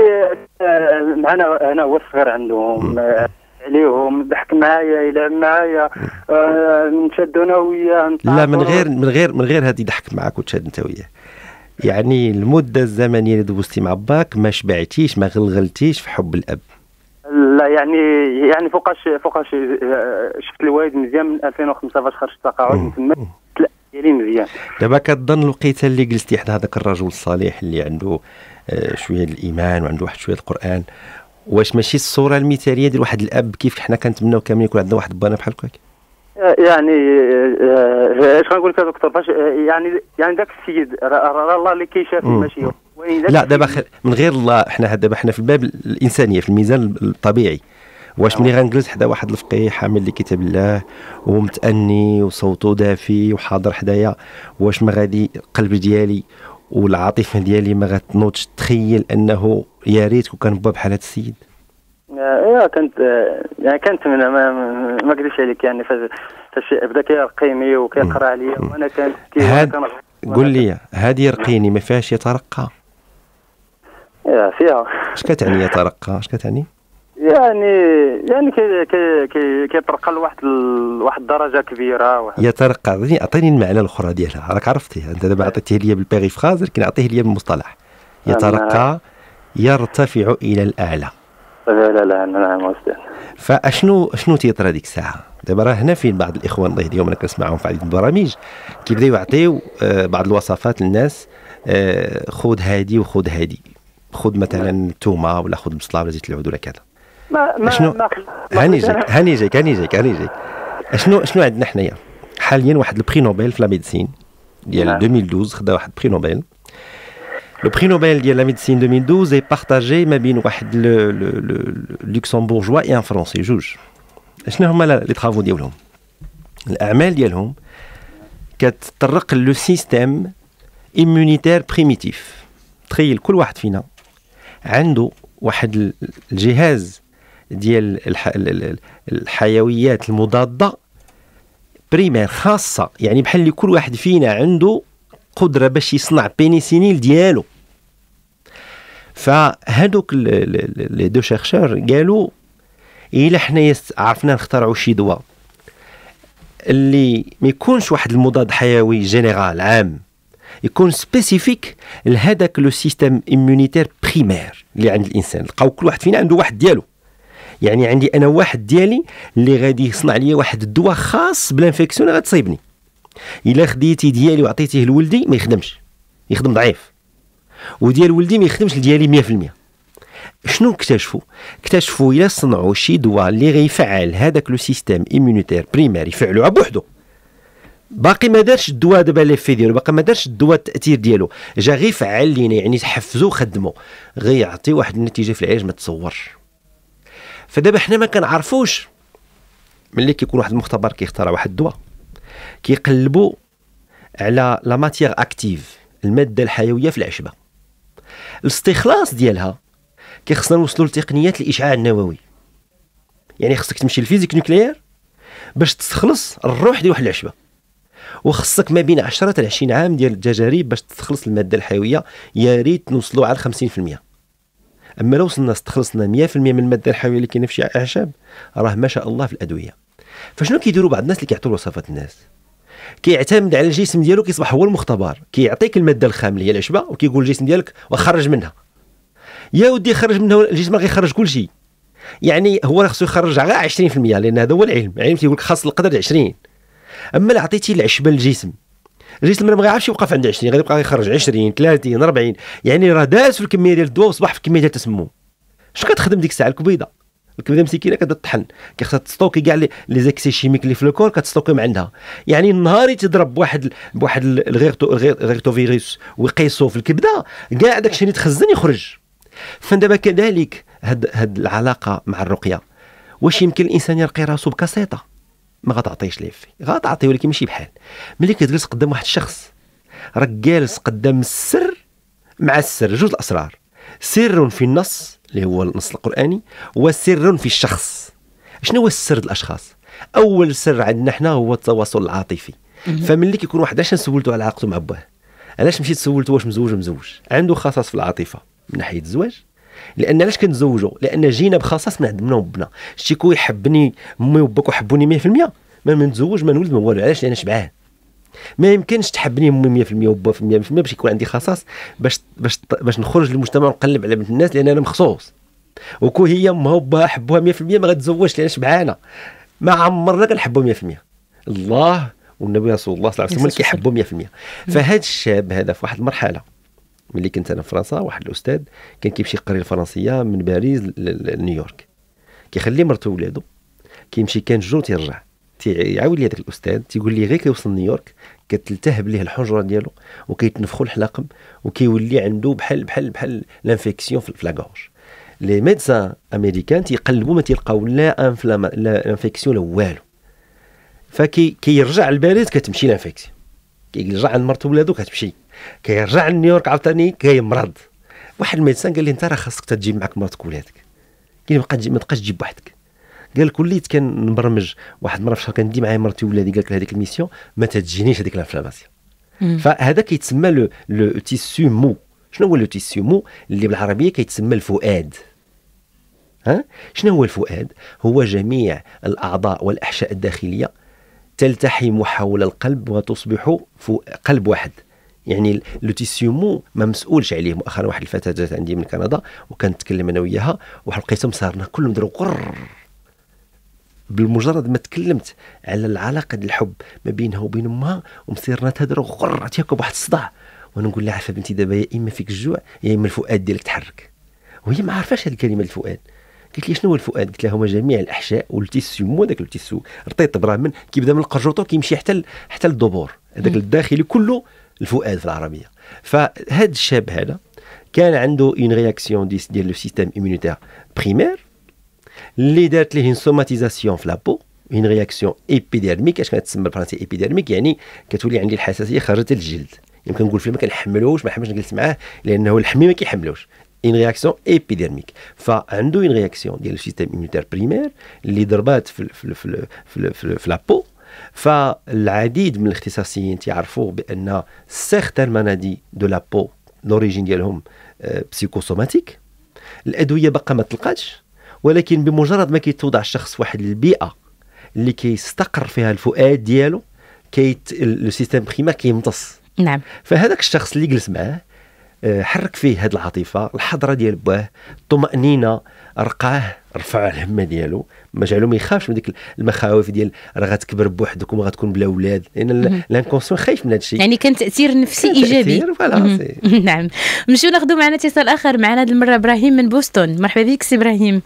معنا انا هو الصغير عندهم، عليهم ضحك معايا، يلعب معايا، نشدوا انا وياه. لا من غير من غير من غير هذه ضحك معاك وتشاد انت وياه، يعني المده الزمنيه اللي دوزتي مع باك ما شبعتيش، ما غلغلتيش في حب الاب؟ لا يعني يعني فوقاش فوقاش شفت الوالد مزيان من ألفين وخمسة فاش خرجت تقاعد من تما ديالي مزيان. دابا كتظن الوقيته اللي جلستي حدا هذاك الرجل الصالح اللي عنده شويه الايمان وعنده واحد شويه القران، واش ماشي الصوره المثاليه ديال واحد الاب كيف حنا كنتمناو كاملين يكون عندنا واحد بانا بحال هكاك؟ يعني اش غنقول لك يا دكتور، فاش يعني يعني داك السيد راه الله اللي كيشافي ماشي هو. لا دابا من غير الله، احنا دابا حنا في الباب الانسانيه، في الميزان الطبيعي، واش ملي غنجلس حدا واحد الفقيه حامل لكتاب الله ومتأني وصوته دافي وحاضر حدايا، واش ما غادي القلب ديالي والعاطفه ديالي ما غتنوضش تخيل انه يا ريت كون با بحال هذا السيد؟ ايوا كنت يعني كنت من ما ما نكذبش عليك، يعني فاش فاش بدا كيرقيني وكيقرا عليا وانا كنت هاد قول لي هذه يرقيني ما فيهاش يترقى؟ يا فيها. اش كتعني يترقى؟ اش كتعني؟ يعني يعني كي كي كي كيترقى لواحد ال... واحد الدرجه كبيره واحد يترقى. اعطيني اعطيني المعنى الاخرى ديالها، راك عرفتيها انت دابا عطيتيه لي بالبيريفراز، لكن اعطيه لي بالمصطلح. يترقى يرتفع الى الاعلى. لا لا لا نعم استاذ. فاشنو شنو تيطرى ديك الساعه؟ دابا راه هنا فين بعض الاخوان الله يهديهم انا كنسمعهم في عديد البرامج كيبداو يعطيو آه بعض الوصفات للناس، آه خذ هادي وخذ هادي، خذ مثلا الثومه ولا خذ البصله ولا زيت العود ولا كذا. ما ما شنو هاني جايك هاني جايك هاني جايك هاني جايك شنو شنو عندنا حنايا حاليا واحد البري نوبل في لا ميديسين ديال ألفين واثناش خدا واحد البري نوبل. لو بري نوبل ديال لا ميديسين ألفين واثناش اي بارطاجي ما بين واحد لو لوكسمبورجوا اي ان فرونسي جوج. شنو هما لي طرافو ديالهم؟ الاعمال ديالهم كتطرق لو سيستيم ايمونيتير بريميتيف. تخيل كل واحد فينا عنده واحد الجهاز ديال الح... الحيويات المضاده بريمير خاصه، يعني بحال اللي كل واحد فينا عنده قدره باش يصنع بينيسينيل ديالو. فهادوك لي دو شيرشور قالوا الا حنا عرفنا نخترعوا شي دواء اللي ما يكونش واحد المضاد حيوي جينيرال عام، يكون سبيسيفيك لهذاك لو سيستيم ايمونيتير بريمير اللي عند الانسان. لقاو كل واحد فينا عنده واحد ديالو، يعني عندي انا واحد ديالي اللي غادي يصنع لي واحد الدواء خاص بالانفيكسيون اللي غتصيبني. الا خديتي ديالي وعطيتيه لولدي ما يخدمش، يخدم ضعيف، وديال ولدي ما يخدمش لديالي مية في المية. شنو اكتشفوا؟ اكتشفوا الا صنعوا شي دواء اللي غيفعل هذاك لو سيستيم ايمونيتير بريمير يفعلوا بوحدو، باقي ما دارش الدواء دابا ليفي ديالو، باقي ما دارش الدواء التاثير ديالو، جا غير فعل لينا يعني تحفزو خدمو، غيعطي واحد النتيجه في العلاج ما تصورش. فدابا حنا ما كنعرفوش ملي كيكون واحد المختبر كيخترع واحد الدواء كيقلبوا على لا ماتيير اكتيف، الماده الحيويه في العشبه. الاستخلاص ديالها كيخصنا نوصلوا لتقنيات الاشعاع النووي، يعني خصك تمشي للفيزيك نوكليير باش تستخلص الروح ديال واحد العشبه، وخصك ما بين عشرة حتى عشرين عام ديال التجارب باش تستخلص الماده الحيويه. يا ريت نوصلوا على خمسين في المية. اما لو وصلنا استخلصنا مية في المية من الماده الحيويه اللي كاينه في شي اعشاب راه ما شاء الله في الادويه. فشنو كيديروا بعض الناس اللي كيعطوا وصفات الناس؟ كيعتمد على الجسم ديالو، كيصبح هو المختبر، كيعطيك الماده الخام اللي هي العشبه وكيقول الجسم ديالك وخرج منها. يا ودي خرج منها، الجسم غيخرج كل شيء، يعني هو خصو يخرج غير عشرين في المية لان هذا هو العلم. العلم تيقول لك خاص القدر عشرين. اما الا عطيتي العشبه للجسم، الجسم ما غيعرفش يوقف عند عشرين، غيبقى يخرج عشرين ثلاثين أربعين، يعني راه داز في الكميه ديال الدواء وصبح في الكميه ديال التسمم. اش كتخدم ديك الساعه الكبيده؟ الكبيده مسكينه كتطحن، كيخصها تستوكي كاع لي زيكسي شيميك اللي في الكور كتستوكي من عندها. يعني النهار تضرب بواحد بواحد الغيرتو فيروس ويقيسو في الكبده كاع داكشي اللي تخزن يخرج. فدابا كذلك هاد هاد العلاقه مع الرقيه، واش يمكن الانسان يرقي راسو بكاسيطه؟ ما غتعطيش ليه، غتعطي ولكن ماشي بحال ملي كتجلس قدام واحد الشخص، راك جالس قدام السر مع السر، جوج الاسرار، سر في النص اللي هو النص القرآني وسر في الشخص. شنو هو السر الاشخاص؟ اول سر عندنا حنا هو التواصل العاطفي. فملي كيكون واحد علاش سولتو على علاقته مع باه، علاش مشيت سولتو واش مزوج مزوج، عنده خصاص في العاطفه من ناحيه الزواج، لان علاش كنتزوجوا؟ لان جينا بخصاص من عند منا وبنا. شتي كو يحبني امي وباك وحبوني مية في المية ما نتزوج ما نولد ما والو. علاش؟ لان شبعان. ما يمكنش تحبني امي مية في المية وبا في مية في المية باش يكون عندي خصاص باش باش باش نخرج للمجتمع ونقلب على بنت الناس لان انا مخصوص. وكو هي امها وباها حبوها مية في المية ما غتزوجش لان شبعانه. ما عمرنا كنحبوا مية في المية. الله والنبي رسول الله صلى الله عليه وسلم كيحبوا مية في المية. فهاد الشاب هذا في واحد المرحله ملي كنت انا في فرنسا، واحد الاستاذ كان كيمشي يقري الفرنسيه من باريس لنيويورك، كيخلي مرته وولادو كيمشي كان جو تيرجع، تيعاود لي هذاك الاستاذ تيقول لي غير كيوصل نيويورك كتلتهب ليه الحنجره ديالو وكيتنفخوا الحلاقم وكيولي عنده بحال بحال بحال لانفيكسيون في لاغورج. لي ميدسان امريكان تيقلبوا ما تيلقاو لا انفلام لا انفيكسيون لا والو، فكي كيرجع لباريس كتمشي لانفيكسيون، كيرجع عند مرته وولادو كتمشي، كيرجع لنيويورك عاوتاني كيمرض. واحد الميدسان قال لي انت راه خاصك تجيب معك مرتك وولادك، كاين ما بقى ما تبقاش تجيب وحدك. قال لك وليت كنبرمج واحد المره في الشهر كندي معايا مرتي وولادي، قال لك هذيك الميسيون ما تتجينيش هذيك لانفلاماسيون. فهذا كيتسمى لو لو تيسو مو. شنو هو لو تيسو مو؟ اللي بالعربيه كيتسمى الفؤاد. ها شنو هو الفؤاد؟ هو جميع الأعضاء والأحشاء الداخلية تلتحم حول القلب وتصبح قلب واحد. يعني لو تيسيومو ما مسؤولش عليه. مؤخرا واحد الفتاة جات عندي من كندا وكانت تكلم انا وياها وحلقيتهم صارنا كلهم دروا قر. بالمجرد ما تكلمت على العلاقه ديال الحب ما بينها وبين امها ومصيرنا تهضروا قر عطيك بواحد الصداع. وانا نقول لها عارفه بنتي دابا يا اما فيك الجوع يا اما الفؤاد ديالك تحرك. وهي ما عارفاش هذه الكلمه الفؤاد. قالت لي شنو هو الفؤاد؟ قلت لها هما جميع الاحشاء والتيسيوم. هذاك التيسو رطيط برامن كيبدا من القرجوطه كيمشي حتى حتى للدبور. هذاك الداخلي كله الفؤاد في العربيه. فهذا الشاب هذا كان عنده اون رياكسيون ديال لو سيستيم ايمونيتير بريمير اللي دارت ليه سوماتيزاسيون في لابو، اون رياكسيون ايبيديرميك. اش كتسمى بالفرنسي ايبيديرميك؟ يعني كتولي عندي الحساسيه خرجت الجلد. يمكن نقول فيه ما كنحملوش، ما حملش نجلس معاه لانه الحمي ما كيحملوش. اون رياكسيون ايبيديرميك. فعنده اون رياكسيون ديال السيستيم ايمونيتير بريمير اللي ضربات في في في في, في, في لابو. فالعديد من الاختصاصيين تعرفوا بان سيغتان مانادي دو لابو لوريجين ديالهم بسيكوسوماتيك. الادويه باقا ما تلقاتش، ولكن بمجرد ما كيتوضع الشخص واحد البيئه اللي كيستقر فيها الفؤاد ديالو كيت لو سيستيم بريمير كيمتص. نعم. فهذاك الشخص اللي جلس معاه حرك فيه هذه العاطفه، الحضره ديال باه، الطمانينه، رقاه، رفع الهمه ديالو، ما جعلو ما يخافش من ديك المخاوف ديال راه غتكبر بوحدك وما غتكون بلا اولاد، لان الانكونسيون خايف من هذا الشيء. يعني كان تاثير نفسي ايجابي. نعم. نمشيو ناخذوا معنا اتصال اخر. معنا هذه المره ابراهيم من بوسطن. مرحبا بك سي ابراهيم.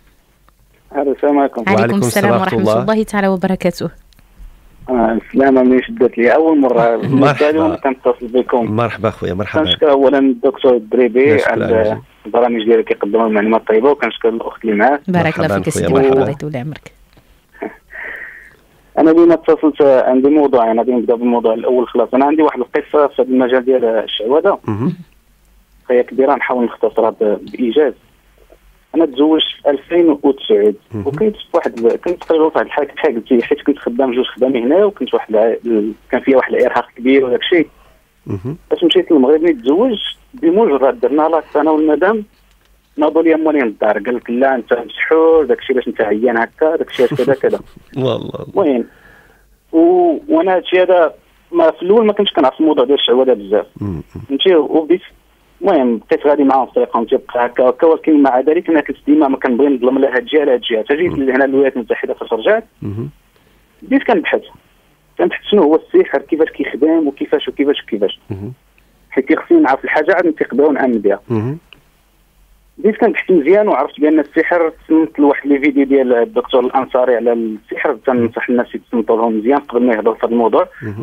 السلام عليكم. وعليكم السلام ورحمه الله, الله تعالى وبركاته. آه السلامة مني شدت لي أول مرة. مرحبا. كنتصل بكم. مرحبا خويا. مرحبا. كنشكر أولا الدكتور الدريبي على البرامج ديالو كيقدموا المعلومات الطيبة، وكنشكر الأخت اللي معاه. بارك الله فيك سيدي. الله يطول عمرك. أنا ديما اتصلت عندي موضوع، أنا غادي نبدا بالموضوع الأول. خلاص أنا عندي واحد القصة في هذا المجال ديال الشعوذة هي كبيرة، نحاول نختصرها بإيجاز. انا تزوجت في ألفين وتسعة وكنت في واحد كنت تقريبا في واحد الحاله بحال قلتي، حيت كنت خدام جوج خدامين هنا، وكنت واحد الع... كان فيها واحد الارهاق كبير وداك الشيء. باش مشيت للمغرب نتزوج بمجرد درنا لاك انا والمدام ناضوا لي مولين الدار، قال لك لا انت مسحور داك الشيء باش انت عيان هكا داك الشيء كذا كذا. والله المهم و... وانا هادشي هذا ما في الاول ما كنتش كنعرف الموضوع ديال الشعوذه بزاف. فهمتي وبديت المهم بقيت غادي معاهم في الطريق وتيبقى هكا هكا، ولكن مع ذلك انا كنت ديما ما كنبغي نظلم لا هاد الجهه لا هاد الجهه. جيت لهنا الولايات المتحده فاش رجعت بديت كنبحث كنبحث شنو هو السحر، كيفاش كيخدم وكيفاش وكيفاش وكيفاش، حيت خصني نعرف الحاجه عاد نتقبلها ونامن بها. بديت كنبحث مزيان وعرفت بان السحر، تسمعت لواحد لي فيديو ديال الدكتور الانصاري على السحر، تنصح الناس يتسمطوا لهم مزيان قبل ما يهضروا في هذا الموضوع.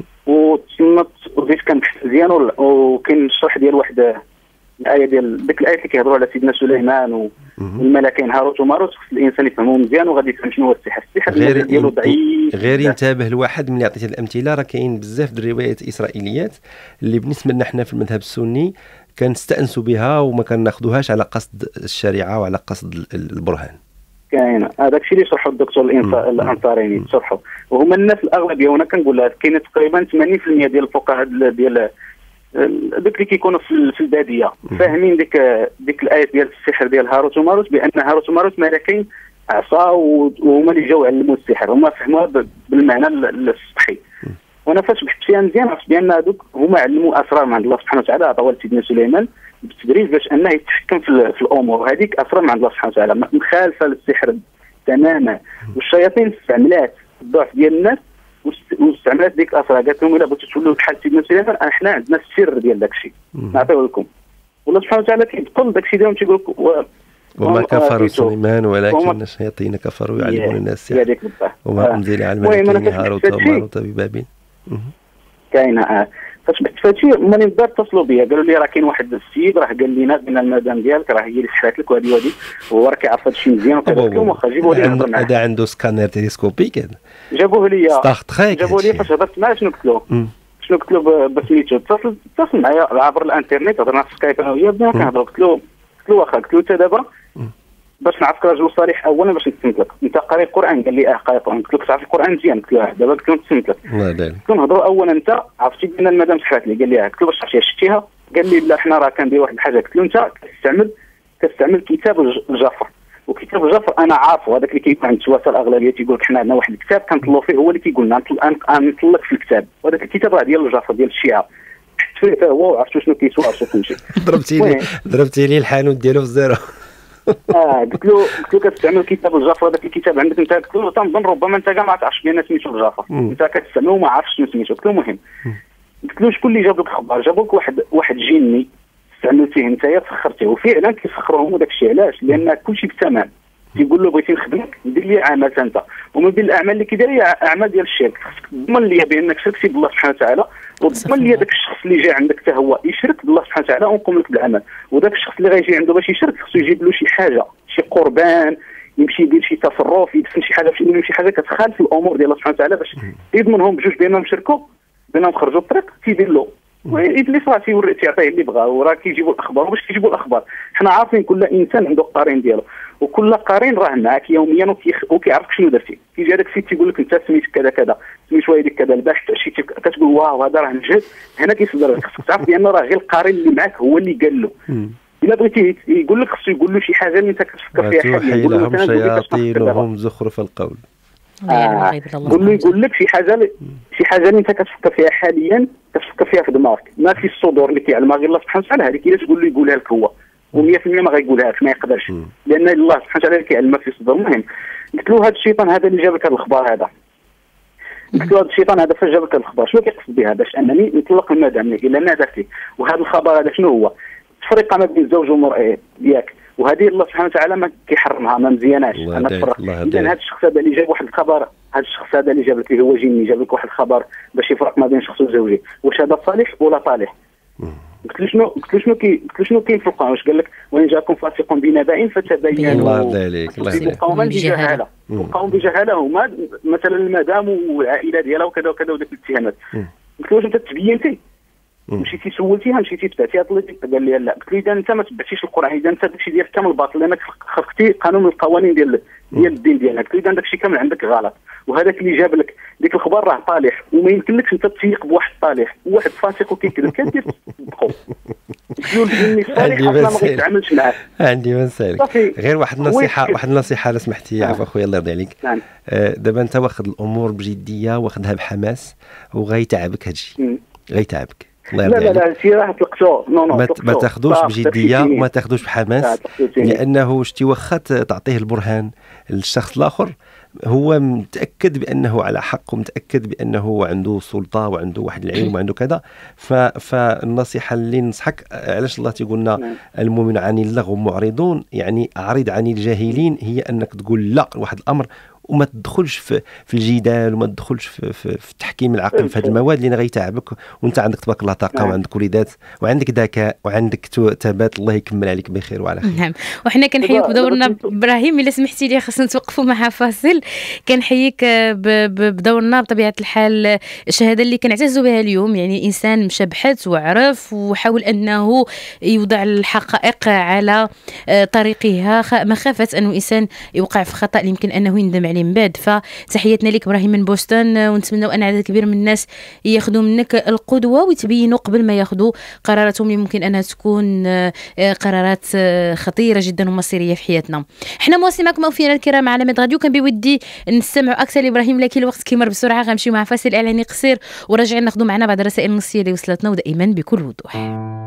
وتسمعت وبديت كنبحث مزيان، وكاين الشرح ديال واحد الآية ديال ديك الآية اللي كيهضروا على سيدنا سليمان والملكين هاروت وماروت، خص الإنسان يفهموا مزيان وغادي يفهم شنو هو السحر. السحر غير ديالو ضعيف. غير ينتبه الواحد من اللي عطيت الأمثلة، راه كاين بزاف د الروايات الإسرائيليات اللي بالنسبة لنا حنا في المذهب السني كنستأنسوا بها وما كناخذوهاش على قصد الشريعة وعلى قصد البرهان. كاين هذاك الشيء اللي شرحوا الدكتور الأنصاري شرحوا، وهما الناس الأغلبية، وانا كنقول لها كاين تقريبا ثمانين بالمئة ديال الفقهاء ديال دوك اللي كيكونوا في الباديه فاهمين ديك ديك الايه ديال السحر ديال هاروت وماروت، بان هاروت وماروت ملكين عصا وهما اللي جاو علموا السحر، هما فهموها بالمعنى السطحي. وانا فاش بحثت فيها مزيان عرفت بان هذوك هما علموا اسرار من عند الله سبحانه وتعالى، عطاوها لسيدنا سليمان بالتدريج باش انه يتحكم في, في الامور، وهذيك اسرار من عند الله سبحانه وتعالى مخالفه للسحر تماما. والشياطين استعملات الضعف ديال الناس واستعملت ديك الاسرار، قالت لهم الا بغيتوا تولوا بحال سيدنا سليمان احنا عندنا السر ديال داك الشيء نعطيوه لكم. والله سبحانه وتعالى كيبطل داك الشيء ديالهم، تيقول لك و... وما كفر سليمان ولكن الشياطين كفروا يعلمون الناس السحر وما انزل على الملكين هاروت وماروت ببابل. كاينه اه فاش بحثت في هادشي هما اللي بداو اتصلوا بيا قالوا لي راه كاين واحد السيد راه قال لنا بان المدام ديالك راه هي اللي سحرات لك وهادي وهادي، وهو راه كيعرف هادشي مزيان وكذا. قلت لهم واخا جيبوه لي نهضر معاه. هذا عنده سكانر تلسكوبيك هذا جابوه لي جابوه لي فاش هضرت معاه شنو قلت له شنو قلت له بسميتو اتصل اتصل معايا عبر الانترنت، هضرنا في سكايب انا وياه بدينا كنهضروا. قلت له قلت له واخا قلت له انت دابا باش نعرفك رجل صالح اولا باش نتسمت لك انت قاري القران. قال لي اه قاري القران. قلت له تعرف القران مزيان. قلت له دابا قلت له نتسمت لك. قلت له نهضروا اولا انت عرفتي بان المدام سحرات لي. قال لي اه. قلت له باش عرفتيها شفتيها؟ قال لي لا حنا راه كندير واحد الحاجه. قلت له انت كتستعمل كتستعمل كتاب الجفر. وكتاب الجفر انا عارفه هذاك اللي كيكون عند التواسه الاغلبيه تيقول لك حنا عندنا واحد الكتاب كنطلو فيه هو اللي كيقول لنا نطلق في الكتاب، وهذاك الكتاب راه ديال الجفر ديال الشيعه حتى فيه هو وعرفتوا شنو كيسوى عرفتوا كلشي. ضربتي لي ضربتي لي الحانوت ديالو في الزيرو. اه قلت له قلت له كتستعمل كتاب الجافر هذاك الكتاب عندك انت؟ قلت له تنظن ربما انت كاع ما تعرفش بان سميتو الجافر، انت كتستعملو وما عارفش شنو سميتو. قلت له المهم قلت له شكون اللي جاب لك الخبر؟ جاب لك واحد واحد جيني استعملتيه انت تسخرتيه، وفعلا كيسخروهم وداك الشيء علاش؟ لان كلشي بالثمن. تيقول له بغيتي نخدمك ندير لي اعمال انت، ومن بين الاعمال اللي كيدير هي اعمال ديال الشرك، خصك تضمن لي بانك شركتي بالله سبحانه وتعالى، وتضمن لي داك الشخص اللي جاي عندك حتى هو يشرك بالله سبحانه وتعالى ونقوم لك بالعمل. وداك الشخص اللي غيجي عنده باش يشرك خصو يجيب له شي حاجه، شي قربان، يمشي يدير شي تصرف، يدفن شي حاجه في شي حاجه كتخالف الامور ديال الله سبحانه وتعالى باش يضمنهم بجوج بانهم شركوا بانهم خرجوا الطريق تيدير له ويدلي راه تيوري تيعطيه اللي بغا، وراه كيجيبوا الاخبار. وباش كيجيبوا الاخبار حنا عارفين كل انسان عنده القرين ديالو، وكل قرين راه معاك يوميا وكيعرفك شنو درتي. كيجي هذاك السيد تيقول لك انت سميتك كذا كذا، سميت والديك كذا، البارح مشيتي كتقول واه هذا راه نجد. هنا كيصدر خصك تعرف بان راه غير القرين اللي معاك هو اللي قال له. الا بغيتي يقول لك خصو يقول له شي حاجه اللي انت كتفكر فيها حاليا. توحي لهم شياطينهم زخرف القول. آه. قول له يقول لك شي حاجه شي حاجه اللي انت كتفكر فيها حاليا كتفكر فيها في دماغك، ما في الصدور اللي كيعلمها غير الله سبحانه وتعالى. هذيك الا تقول له يقولها لك هو ومية في المية ما غيقولها لك، ما يقدرش، لان الله سبحانه وتعالى كيعلمها في الصدور. المهم قلت له هذا الشيطان هذا اللي جاب لك هذا الخبر هذا، قلت له هذا الشيطان هذا فاش جاب لك هذا الخبر شنو كيقصد بها؟ باش انني نطلق المدام الا نادى فيه. وهذا الخبر هذا شنو هو؟ التفرقه ما بين الزوج والمراه ياك، وهذه الله سبحانه وتعالى ما كيحرمها، ما مزياناش. انا تفرق. اذا هذا الشخص هذا اللي جاب واحد الخبر، هذا الشخص هذا اللي جاب لك اللي هو جيني جاب لك واحد الخبر باش يفرق ما بين شخص وزوجه، واش هذا صالح ولا طالح؟ قلت له شنو قلت له شنو كي قلت له شنو كاين في القرآن؟ واش قال لك وان جاكم فاسق بنبأ فتبينوا. الله يرضي عليك، الله يرضي عليك. قوما بجهاله، وقوم بجهاله هما مثلا المدام والعائله ديالها وكذا وكذا وديك الاتهامات. قلت له واش انت تبينتي؟ مشيتي سولتيها، مشيتي تبعتيها طليتي؟ قال لي لا. قلت له اذا انت ما تبعتيش القران، اذا انت داكشي ديالك كامل باطل، لانك خرقتي قانون من القوانين ديال ديال الدين ديالك. قلت له اذا داكشي كامل عندك غلط، وهذاك اللي جاب لك ديك الخبر راه طالح، وما يمكنلكش انت تسيق بواحد طالح وواحد فاسق وكيكذب كدير تطبقوا. قلت له الجني الصالح اصلا ما غيتعاملش معاه. عندي ما نسالك غير واحد النصيحه، واحد النصيحه الا سمحتي عفوا خويا الله يرضي عليك. آه دابا انت واخد الامور بجديه، واخدها بحماس، وغيتعبك هادشي، غيتعبك. لا لا لا سي راه طلقتو نو نو ما تاخذوش بجديه وما تاخذوش بحماس، لانه شتي واخا تعطيه البرهان للشخص الاخر هو متاكد بانه على حق، ومتاكد بانه عنده سلطه وعنده واحد العلم وعنده كذا. فالنصيحه اللي ننصحك، علاش الله تيقول لنا المؤمن عن اللغو معرضون، يعني اعرض عن الجاهلين، هي انك تقول لا لواحد الامر وما تدخلش في في الجدال، وما تدخلش في, في, في تحكيم العقل في هذه المواد اللي غيتعبك. وانت عندك تبارك الله طاقه، نعم. وعندك وليدات، وعندك ذكاء، وعندك ثبات. الله يكمل عليك بخير وعلى خير. نعم. وحنا كنحييك بدورنا ابراهيم، الا سمحتي لي خاصنا نتوقفوا مع فاصل. كنحييك بدورنا بطبيعه الحال. الشهاده اللي كنعتزوا بها اليوم، يعني انسان مشى بحث وعرف وحاول انه يوضع الحقائق على طريقها، مخافه انه انسان يوقع في خطا اللي يمكن انه يندم عليه من بعد. فتحياتنا لك ابراهيم من بوسطن، ونتمنوا ان عدد كبير من الناس ياخذوا منك القدوه ويتبينوا قبل ما ياخذوا قراراتهم اللي ممكن انها تكون قرارات خطيره جدا ومصيريه في حياتنا. احنا مواصلين معكم اوفياء الكرام على ميد راديو. كان بودي نستمعوا اكثر لابراهيم، لكن الوقت كيمر بسرعه. غنمشيو مع فاصل اعلاني قصير وراجعين ناخذوا معنا بعض الرسائل النصيه اللي وصلتنا، ودائما بكل وضوح.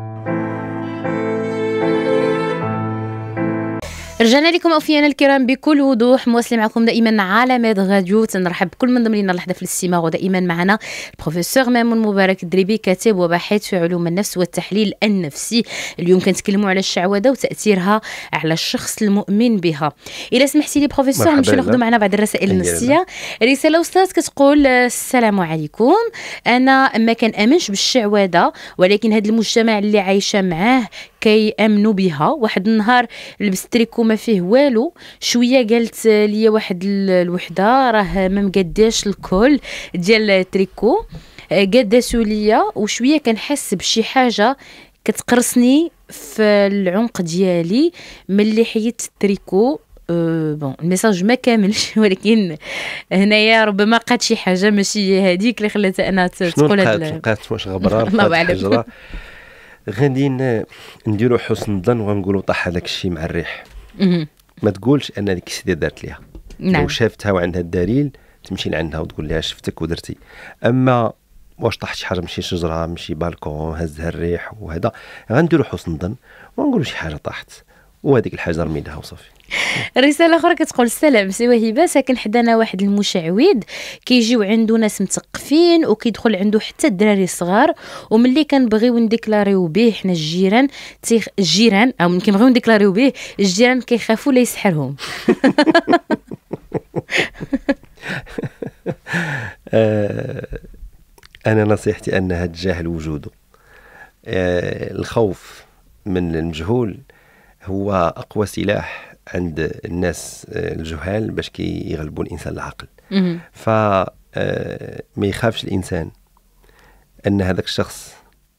رجعنا لكم اوفيانا الكرام بكل وضوح، مواصلين معكم دائما على ميد راديو. تنرحب بكل من ضمن لنا اللحظه في الاستماع، ودائما معنا البروفيسور مامون مبارك الدريبي، كاتب وباحث في علوم النفس والتحليل النفسي. اليوم كنتكلموا على الشعوذه وتاثيرها على الشخص المؤمن بها. الا سمحتي لي بروفيسور نمشي ناخذ معنا بعض الرسائل النفسيه. رساله استاذ كتقول السلام عليكم، انا ما كنامنش بالشعوذه، ولكن هذا المجتمع اللي عايشه معاه كيامنوا بها. واحد النهار لبست تريكو ما فيه والو، شويه قالت لي واحد الوحده راه ما مقداش الكول ديال التريكو، قداسوا ليا، وشويه كنحس بشي حاجه كتقرصني في العنق ديالي ملي حيت التريكو. أه بون الميساج ما كاملش، ولكن هنايا ربما قات شي حاجه ماشي هذيك اللي خلاتها انا تقول هاد لقات واش غبره الله غادي نديروا حسن الظن وغنقولوا طاح هذاك الشيء مع الريح. ما تقولش ان ديك السيده دارت ليها. نعم. لو شافتها وعندها الدليل تمشي لعندها وتقول لها شفتك ودرتي. اما واش طاحت شي حاجه من شي شجره من شي بالكون هزها الريح وهذا غنديروا حسن ظن ونقولوا شي حاجه طاحت وهذيك الحاجه رميناها وصافي. رساله اخرى كتقول السلام سي وهبه، ساكن حدانا واحد المشعوذ كيجيو عنده ناس مثقفين وكيدخل عنده حتى الدراري الصغار، وملي كنبغيو نديكلاريو به حنا الجيران تيخ... الجيران او ملي كنبغيو نديكلاريو به الجيران كيخافوا لا يسحرهم. انا نصيحتي انها تجاهل وجوده. الخوف من المجهول هو اقوى سلاح عند الناس الجهال باش كيغلبوا الانسان العاقل. فما يخافش الانسان ان هذاك الشخص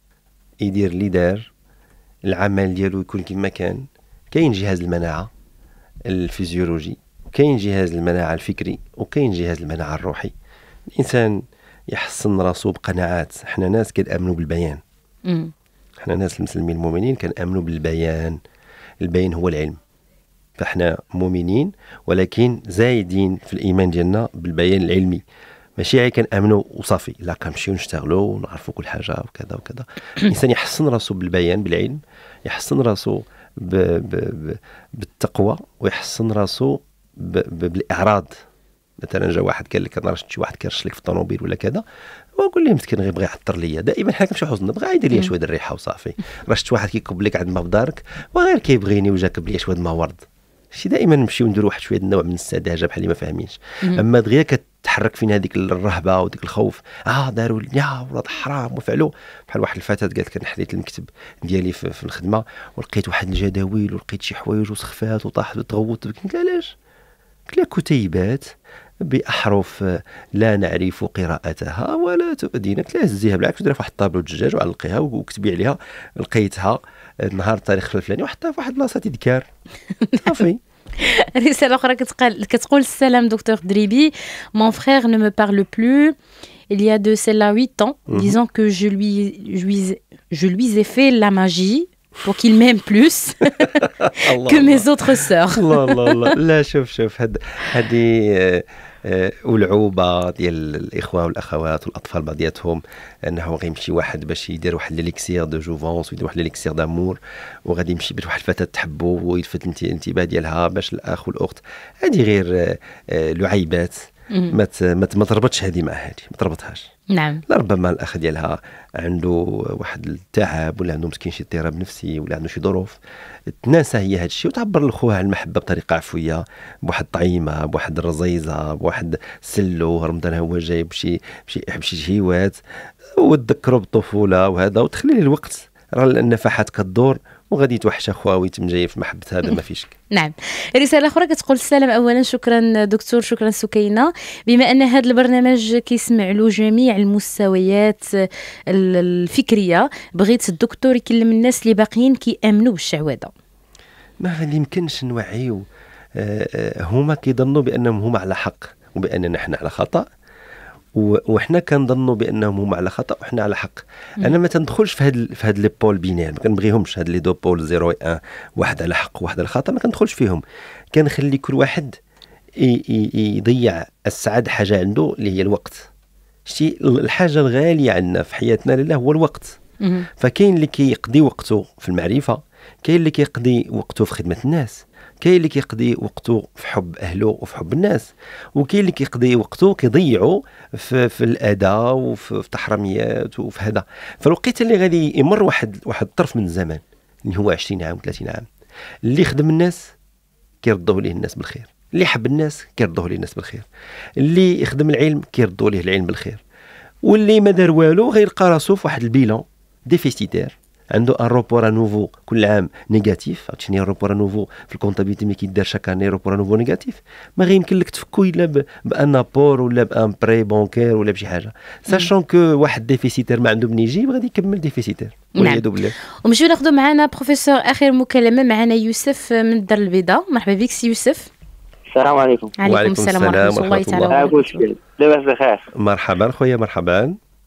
يدير اللي دار، العمل ديالو يكون كما كان. كاين جهاز المناعه الفيزيولوجي، كاين جهاز المناعه الفكري، وكاين جهاز المناعه الروحي. الانسان يحصن راسو بقناعات. احنا ناس كنامنوا بالبيان. مم. احنا ناس المسلمين المؤمنين كنامنوا بالبيان. البيان هو العلم، فاحنا مؤمنين ولكن زايدين في الايمان ديالنا بالبيان العلمي. ماشي غير كنامنوا وصافي، لا كنمشيو نشتغلوا ونعرفوا كل حاجه وكذا وكذا. الانسان يحصن راسو بالبيان بالعلم، يحصن راسو ب... ب... ب... بالتقوى، ويحصن راسو ب... ب... بالاعراض. مثلا جا واحد قال لك انا شفت شي واحد كيرش لك في الطوموبيل ولا كذا، وقول ليه مسكين غير بغى يعطر ليا. دائما حنا كنمشيو حزن بغى يدير ليا شويه الريحه وصافي. راه شفت واحد كيكب لك عند ما في دارك وغير كيبغيني وجا كب ليا شويه ما ورد. شي دائما نمشيو نديروا واحد شويه النوع من السذاجه بحال اللي ما فاهمينش. اما دغيا كتحرك فينا هذيك الرهبه وديك الخوف، اه داروا لي ولاد حرام وفعلوا. بحال واحد الفتاه قالت كان حديت المكتب ديالي في, في الخدمه ولقيت واحد الجداول ولقيت شي حوايج وسخفات وطاحت وتغوت. قلت لها علاش؟ قلت لها كتيبات بأحرف لا نعرف قراءتها ولا تؤذينا. قلت لها هزيها بالعكس وديرها في واحد الطابلو دجاج وعلقيها وكتبي عليها لقيتها نهار التاريخ الفلاني وحطها في واحد البلاصه تذكار صافي. رسالة أخرى كتقال كتقول السلام دكتور دريبي. Mon frère ne me parle plus. Il y a de cela huit ans, mm-hmm. disant que je lui, je lui, je lui ai fait la magie pour qu'il m'aime plus que mes autres sœurs. الله الله الله. لا شوف شوف هاد هادي ولعوبه ديال الاخوه والاخوات والاطفال بعضياتهم، انه غيمشي واحد باش يدير واحد ليكسير دو جوفونس ويدير واحد ليكسير دامور وغادي يمشي باش واحد الفتاه تحبو ويلفت الانتباه ديالها باش الاخ والاخت. هذه غير لعيبات ما ما تربطش هذه مع هذه، ما تربطهاش. نعم. ربما الاخ ديالها عنده واحد التعب ولا عنده مسكين شي اضطراب نفسي ولا عنده شي ظروف، تناسى هي هذا الشيء وتعبر لخوها على المحبه بطريقه عفويه، بواحد الطعيمه، بواحد الرزيزه، بواحد سلو. رمضان هو جاي بشي بشي بشي هيوات وتذكروا بالطفوله وهذا وتخلي له الوقت. راه النفحات كدور وغادي يتوحش خواه جاي في محبه هذا ما فيش. نعم. رساله اخرى كتقول السلام. اولا شكرا دكتور، شكرا سكينه. بما ان هذا البرنامج كيسمع له جميع المستويات الفكريه، بغيت الدكتور يكلم الناس اللي باقيين كيامنوا بالشعوذه. ما غادي يمكنش نوعيو. هما كيظنوا بانهم هما على حق وباننا نحن على خطا، وحنا كنظنوا بانهم هما على خطا وحنا على حق. مم. انا ما تندخلش في هاد في هاد لي بول بينير، ما كنبغيهمش هاد لي دو بول صفر و واحد، واحد على حق وواحد على خطا، ما كندخلش فيهم. كنخلي كل واحد يضيع اسعد حاجه عنده اللي هي الوقت. شتي الحاجه الغاليه عندنا في حياتنا لله هو الوقت. مم. فكاين اللي كيقضي وقته في المعرفه، كاين اللي كيقضي وقته في خدمه الناس، كاين اللي كيقضي وقته في حب اهله وفي حب الناس، وكاين اللي كيقضي وقته كيضيعوا في, في الاداء وفي تحرميات وفي هذا. فالوقيته اللي غادي يمر واحد واحد الطرف من الزمان اللي هو عشرين عام ثلاثين عام، اللي خدم الناس كيردوه ليه الناس بالخير، اللي حب الناس كيردوه ليه الناس بالخير، اللي يخدم العلم كيردوه ليه العلم بالخير، واللي ما دار والو غيلقى راسو في واحد البيلون ديفيسيتير، عنده ان روبور نوفو كل عام نيجاتيف. عرفتي شنو روبور نوفو في الكونطابيلتي ملي كيدار شاك اني روبور نوفو نيجاتيف؟ ما غيمكن لك تفكو الا بان ابور ولا بان بري بونكير ولا بشي حاجه، ساشون كو واحد ديفيسيتير ما عنده من يجيب غادي يكمل ديفيسيتير. والعياذ بالله. ومشيو ناخذوا معنا بروفيسور اخر مكالمه معنا يوسف من الدار البيضاء. مرحبا بك سي يوسف. السلام عليكم. وعليكم السلام ورحمه الله تعالى وبركاته. لاباس بخير؟ مرحبا خويا مرحبا.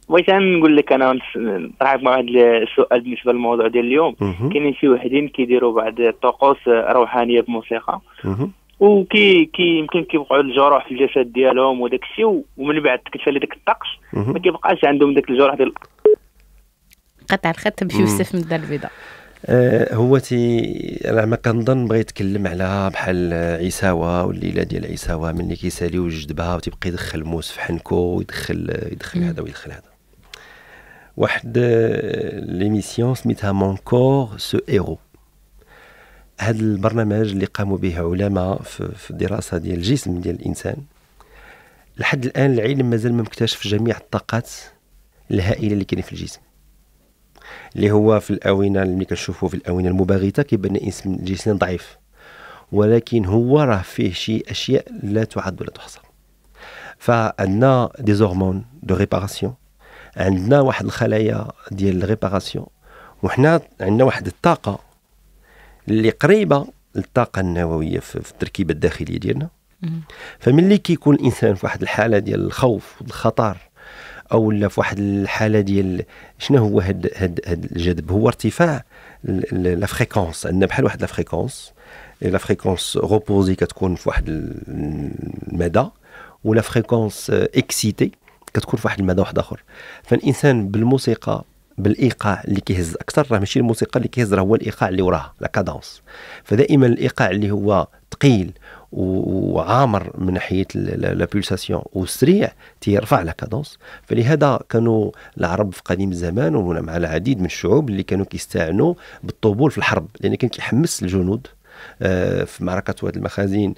بغيت نقول لك انا نطرح مع واحد السؤال بالنسبه للموضوع ديال اليوم. كاينين شي وحدين كيديروا بعض الطقوس روحانيه بموسيقى وكي كي يمكن كيوقعوا الجروح في الجسد ديالهم وداك الشيء، ومن بعد تكتفى لي داك الطقس ما كيبقاش عندهم داك الجروح ديال قطع الخط بشي يوسف من الدار البيضاء. آه هو تي انا ما كنظن بغيت يتكلم على بحال عيساوه والليله ديال عيساوه ملي كيساليو الجدبه وتيبقى يدخل موس في حنكو ويدخل يدخل هذا ويدخل هذا. واحد ليميسيون سميتها مون كور سو ايرو. هذا البرنامج اللي قاموا به علماء في الدراسه ديال الجسم ديال الانسان، لحد الان العلم مازال ما مكتشف جميع الطاقات الهائله اللي كاينه في الجسم، اللي هو في الاونه اللي كنشوفوا في الاونه المباغته كيبان اسم الجسم ضعيف، ولكن هو راه فيه شي اشياء لا تعد ولا تحصى. فعندنا دي هرمون دو ريباراسيون، عندنا واحد الخلايا ديال الريباراسيون، وحنا عندنا واحد الطاقه اللي قريبه للطاقه النوويه في التركيبه الداخليه ديالنا. فملي كيكون الانسان في واحد الحاله ديال الخوف والخطر او ولا في واحد الحاله ديال شنو هو هاد هاد هاد الجذب، هو ارتفاع لا فريكونس. عندنا بحال واحد لا فريكونس، لا فريكونس روبوزي كتكون في واحد المدى، ولا فريكونس اكسيتي كتكون في واحد المدى واحد اخر. فالانسان بالموسيقى بالايقاع اللي كيهز اكثر، راه ماشي الموسيقى اللي كيهز، راه هو الايقاع اللي وراها لا كادونس. فدائما الايقاع اللي هو ثقيل وعامر من ناحيه لا بولساسيون وسريع تيرفع لا كادونس. فلهذا كانوا العرب في قديم الزمان ومع العديد من الشعوب اللي كانوا كيستعنوا بالطبول في الحرب، لان كان كيحمس الجنود في معركة واد المخازين.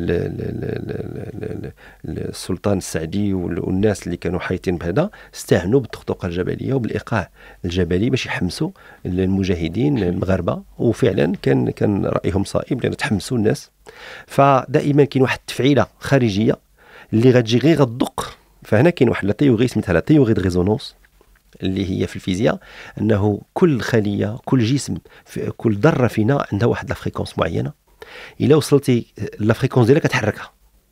السلطان السعدي والناس اللي كانوا حايطين بهذا استعنوا بالطقطقة الجبلية وبالإيقاع الجبلي باش يحمسوا المجاهدين المغاربة، وفعلا كان كان رأيهم صائب لأن تحمسوا الناس. فدائما كاين واحد التفعيلة خارجية اللي غتجي غير غتدق. فهنا كاين واحد لا تيوري سميتها لا تيوري د ريزونونس، اللي هي في الفيزياء انه كل خليه كل جسم في كل ذره فينا عندها واحد لا فريكونس معينه، الا وصلتي لا فريكونس ديالها كتحركها.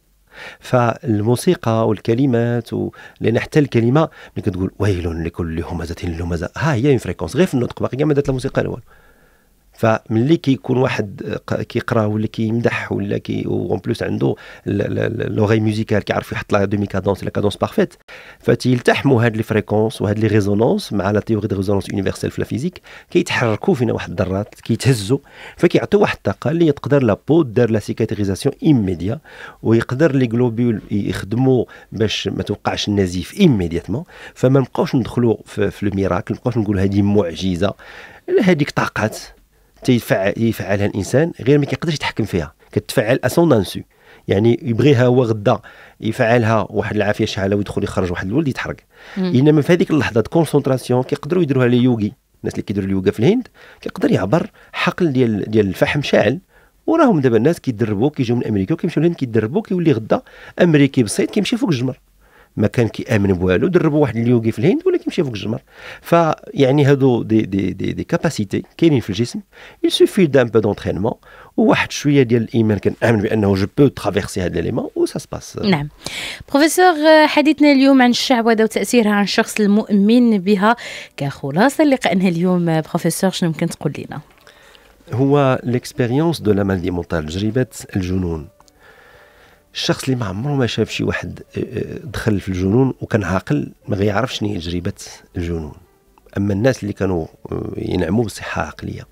فالموسيقى والكلمات و... لان حتى الكلمه ملي كتقول ويل لكل همزه لمزه، ها هي اون فريكونس غير في النطق، باقي ما دات الموسيقى الاول. فملي كيكون واحد كيقرا ولا كيمدح ولا كي اون بلوس عنده لوغي ميوزيكال كيعرف يحط لا دومي كادونس لا كادونس بارفيت، فتيلتحموا هاد لي فريكونس وهاد لي ريزونانس مع لا تيوري دو ريزونانس يونيفرسيل في الفيزيك، كيتحركوا فينا واحد الذرات كيتهزوا، فكيعطيو واحد الطاقه اللي تقدر لا بو دار لا سيكاتريزاسيون ايميديا، ويقدر لي غلوبول يخدموا باش ما توقعش النزيف ايميدياتمون. فما نبقاوش ندخلوا في, في الميراكل، ما نبقاوش نقولوا هذه معجزه، هذيك طاقات تيفعل يفعلها الانسان غير ما كيقدرش يتحكم فيها، كتفعل اسوندانسو. يعني يبغيها هو غدا يفعلها واحد العافيه شحاله ويدخل يخرج واحد الولد يتحرق. انما في هذيك اللحظه كونسونطراسيون كيقدروا يديروها لي يوغي، الناس اللي كيديروا اليوغا في الهند كيقدر يعبر حقل ديال ديال الفحم شاعل. وراهم دابا الناس كيدربوا كيجيو من امريكا وكيمشيو لهند كيدربوا، كيولي غدا امريكي بسيط كيمشي فوق الجمر، ما كان كيامن بوالو، دربوا واحد اليوغي في الهند ولا كيمشي فوق الجمر. فيعني هادو دي دي دي دي كاباسيتي كاينين في الجسم، il suffit d'un peu d'entraînement وواحد شويه ديال الايمان كنامن بانه جو بو ترافيرسي هاد ليليمون و سا سباس. نعم بروفيسور، حديثنا اليوم عن الشعوذه وتاثيرها على الشخص المؤمن بها. كخلاصه لقائنا اليوم بروفيسور شنو ممكن تقول لنا؟ هو ليكسبيريونس دو لا مالدي مونتال، تجربه الجنون. الشخص اللي ما عمره ما شاف شي واحد دخل في الجنون وكان عاقل ما غيعرفش شنو هي تجربه الجنون. اما الناس اللي كانوا ينعموا بصحه عقليه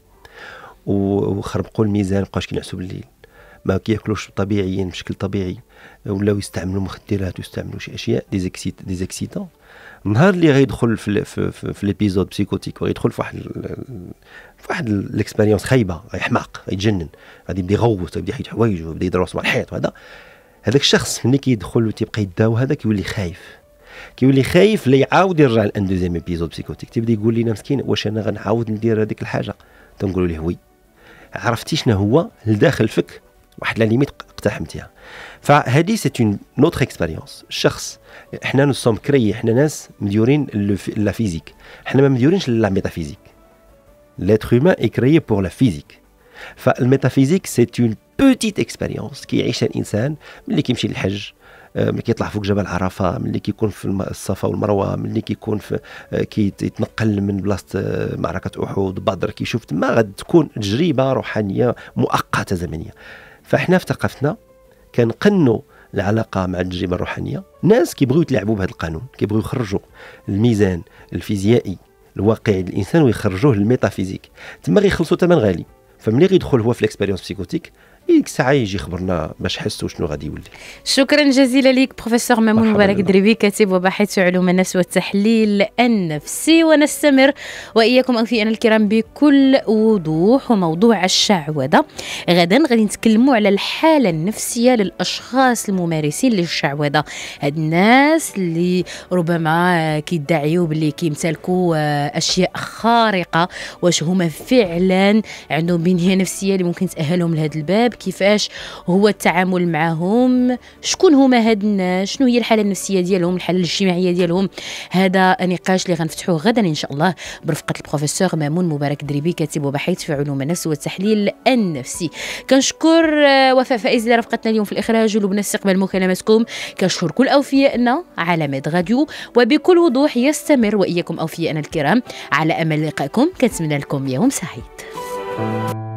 وخربقوا الميزان، مابقاوش كينعسوا بالليل، ما كياكلوش طبيعيا بشكل طبيعي، ولاو يستعملوا مخدرات ويستعملوا شي اشياء دي زيكسيت دي زيكسيتون. النهار اللي غيدخل في في في, في ليبيزود بسيكوتيك وغيدخل في واحد في واحد الاكسبيريونس خايبه، غيحماق غيتجنن، غادي يبدا يغوت، غادي يحيد حوايج ويبدا يضرب راسو على الحيط. وهذا هذاك الشخص ملي كيدخل وتيبقى يداو هذا كيولي خايف، كيولي خايف لا يعاود يرجع لان دوزيام ايبيزود بسيكوتيك. تيبدا يقول لينا مسكين واش انا غنعاود ندير هذيك الحاجه؟ تنقولوا ليه وي، عرفتي شنو هو لداخل فيك واحد لا ليميت اقتحمتيها. فهذه سي اون نوتر اكسبيريونس. الشخص احنا نسوم كري، احنا ناس مديورين لا فيزيك، احنا ما مديورينش لا ميتافيزيك. لاتر هيومان اي كريي بور لا فيزيك. فالميتافيزيك سي اون بوتيت اكسبيريونس كيعيشها الانسان ملي كيمشي للحج، ملي كيطلع فوق جبل عرفه، ملي كيكون في الصفا والمروه، ملي كيكون في كيتنقل من بلاصه معركه احد بدر، كيشوف تما غادي تكون تجربه روحانيه مؤقته زمنيه. فاحنا في ثقافتنا كنقنوا العلاقه مع التجربه الروحانيه. ناس كيبغيو يتلاعبوا بهذا القانون، كيبغيو يخرجوا الميزان الفيزيائي الواقعي للانسان ويخرجوه للميتافيزيك، تما غيخلصوا ثمن غالي. فملي غيدخل هو في الاكسبيريونس بسيكوتيك ديك الساعه يجي يخبرنا باش حسوا شنو غادي يولي. شكرا جزيلا لك بروفيسور مامون مبارك الدريبي، كاتب وباحث في علوم النفس والتحليل النفسي. ونستمر واياكم اوفياءنا الكرام بكل وضوح وموضوع الشعوذه. غدا غادي نتكلموا على الحاله النفسيه للاشخاص الممارسين للشعوذه، هاد الناس اللي ربما كيدعيوا باللي كيمتلكوا اشياء خارقه، واش هما فعلا عندهم بنيه نفسيه اللي ممكن تاهلهم لهذا الباب؟ كيفاش هو التعامل معهم؟ شكون هما هاد الناس؟ شنو هي الحاله النفسيه ديالهم، الحاله الاجتماعيه ديالهم؟ هذا نقاش اللي غنفتحوه غدا ان شاء الله برفقه البروفيسور مامون مبارك الدريبي، كاتب وباحث في علوم النفس والتحليل النفسي. كنشكر وفاء فائز اللي رافقتنا اليوم في الاخراج ولبنى استقبال مكالماتكم. كنشكر كل اوفيائنا على ميد راديو، وبكل وضوح يستمر واياكم اوفيائنا الكرام على امل لقائكم. كنتمنى لكم يوم سعيد.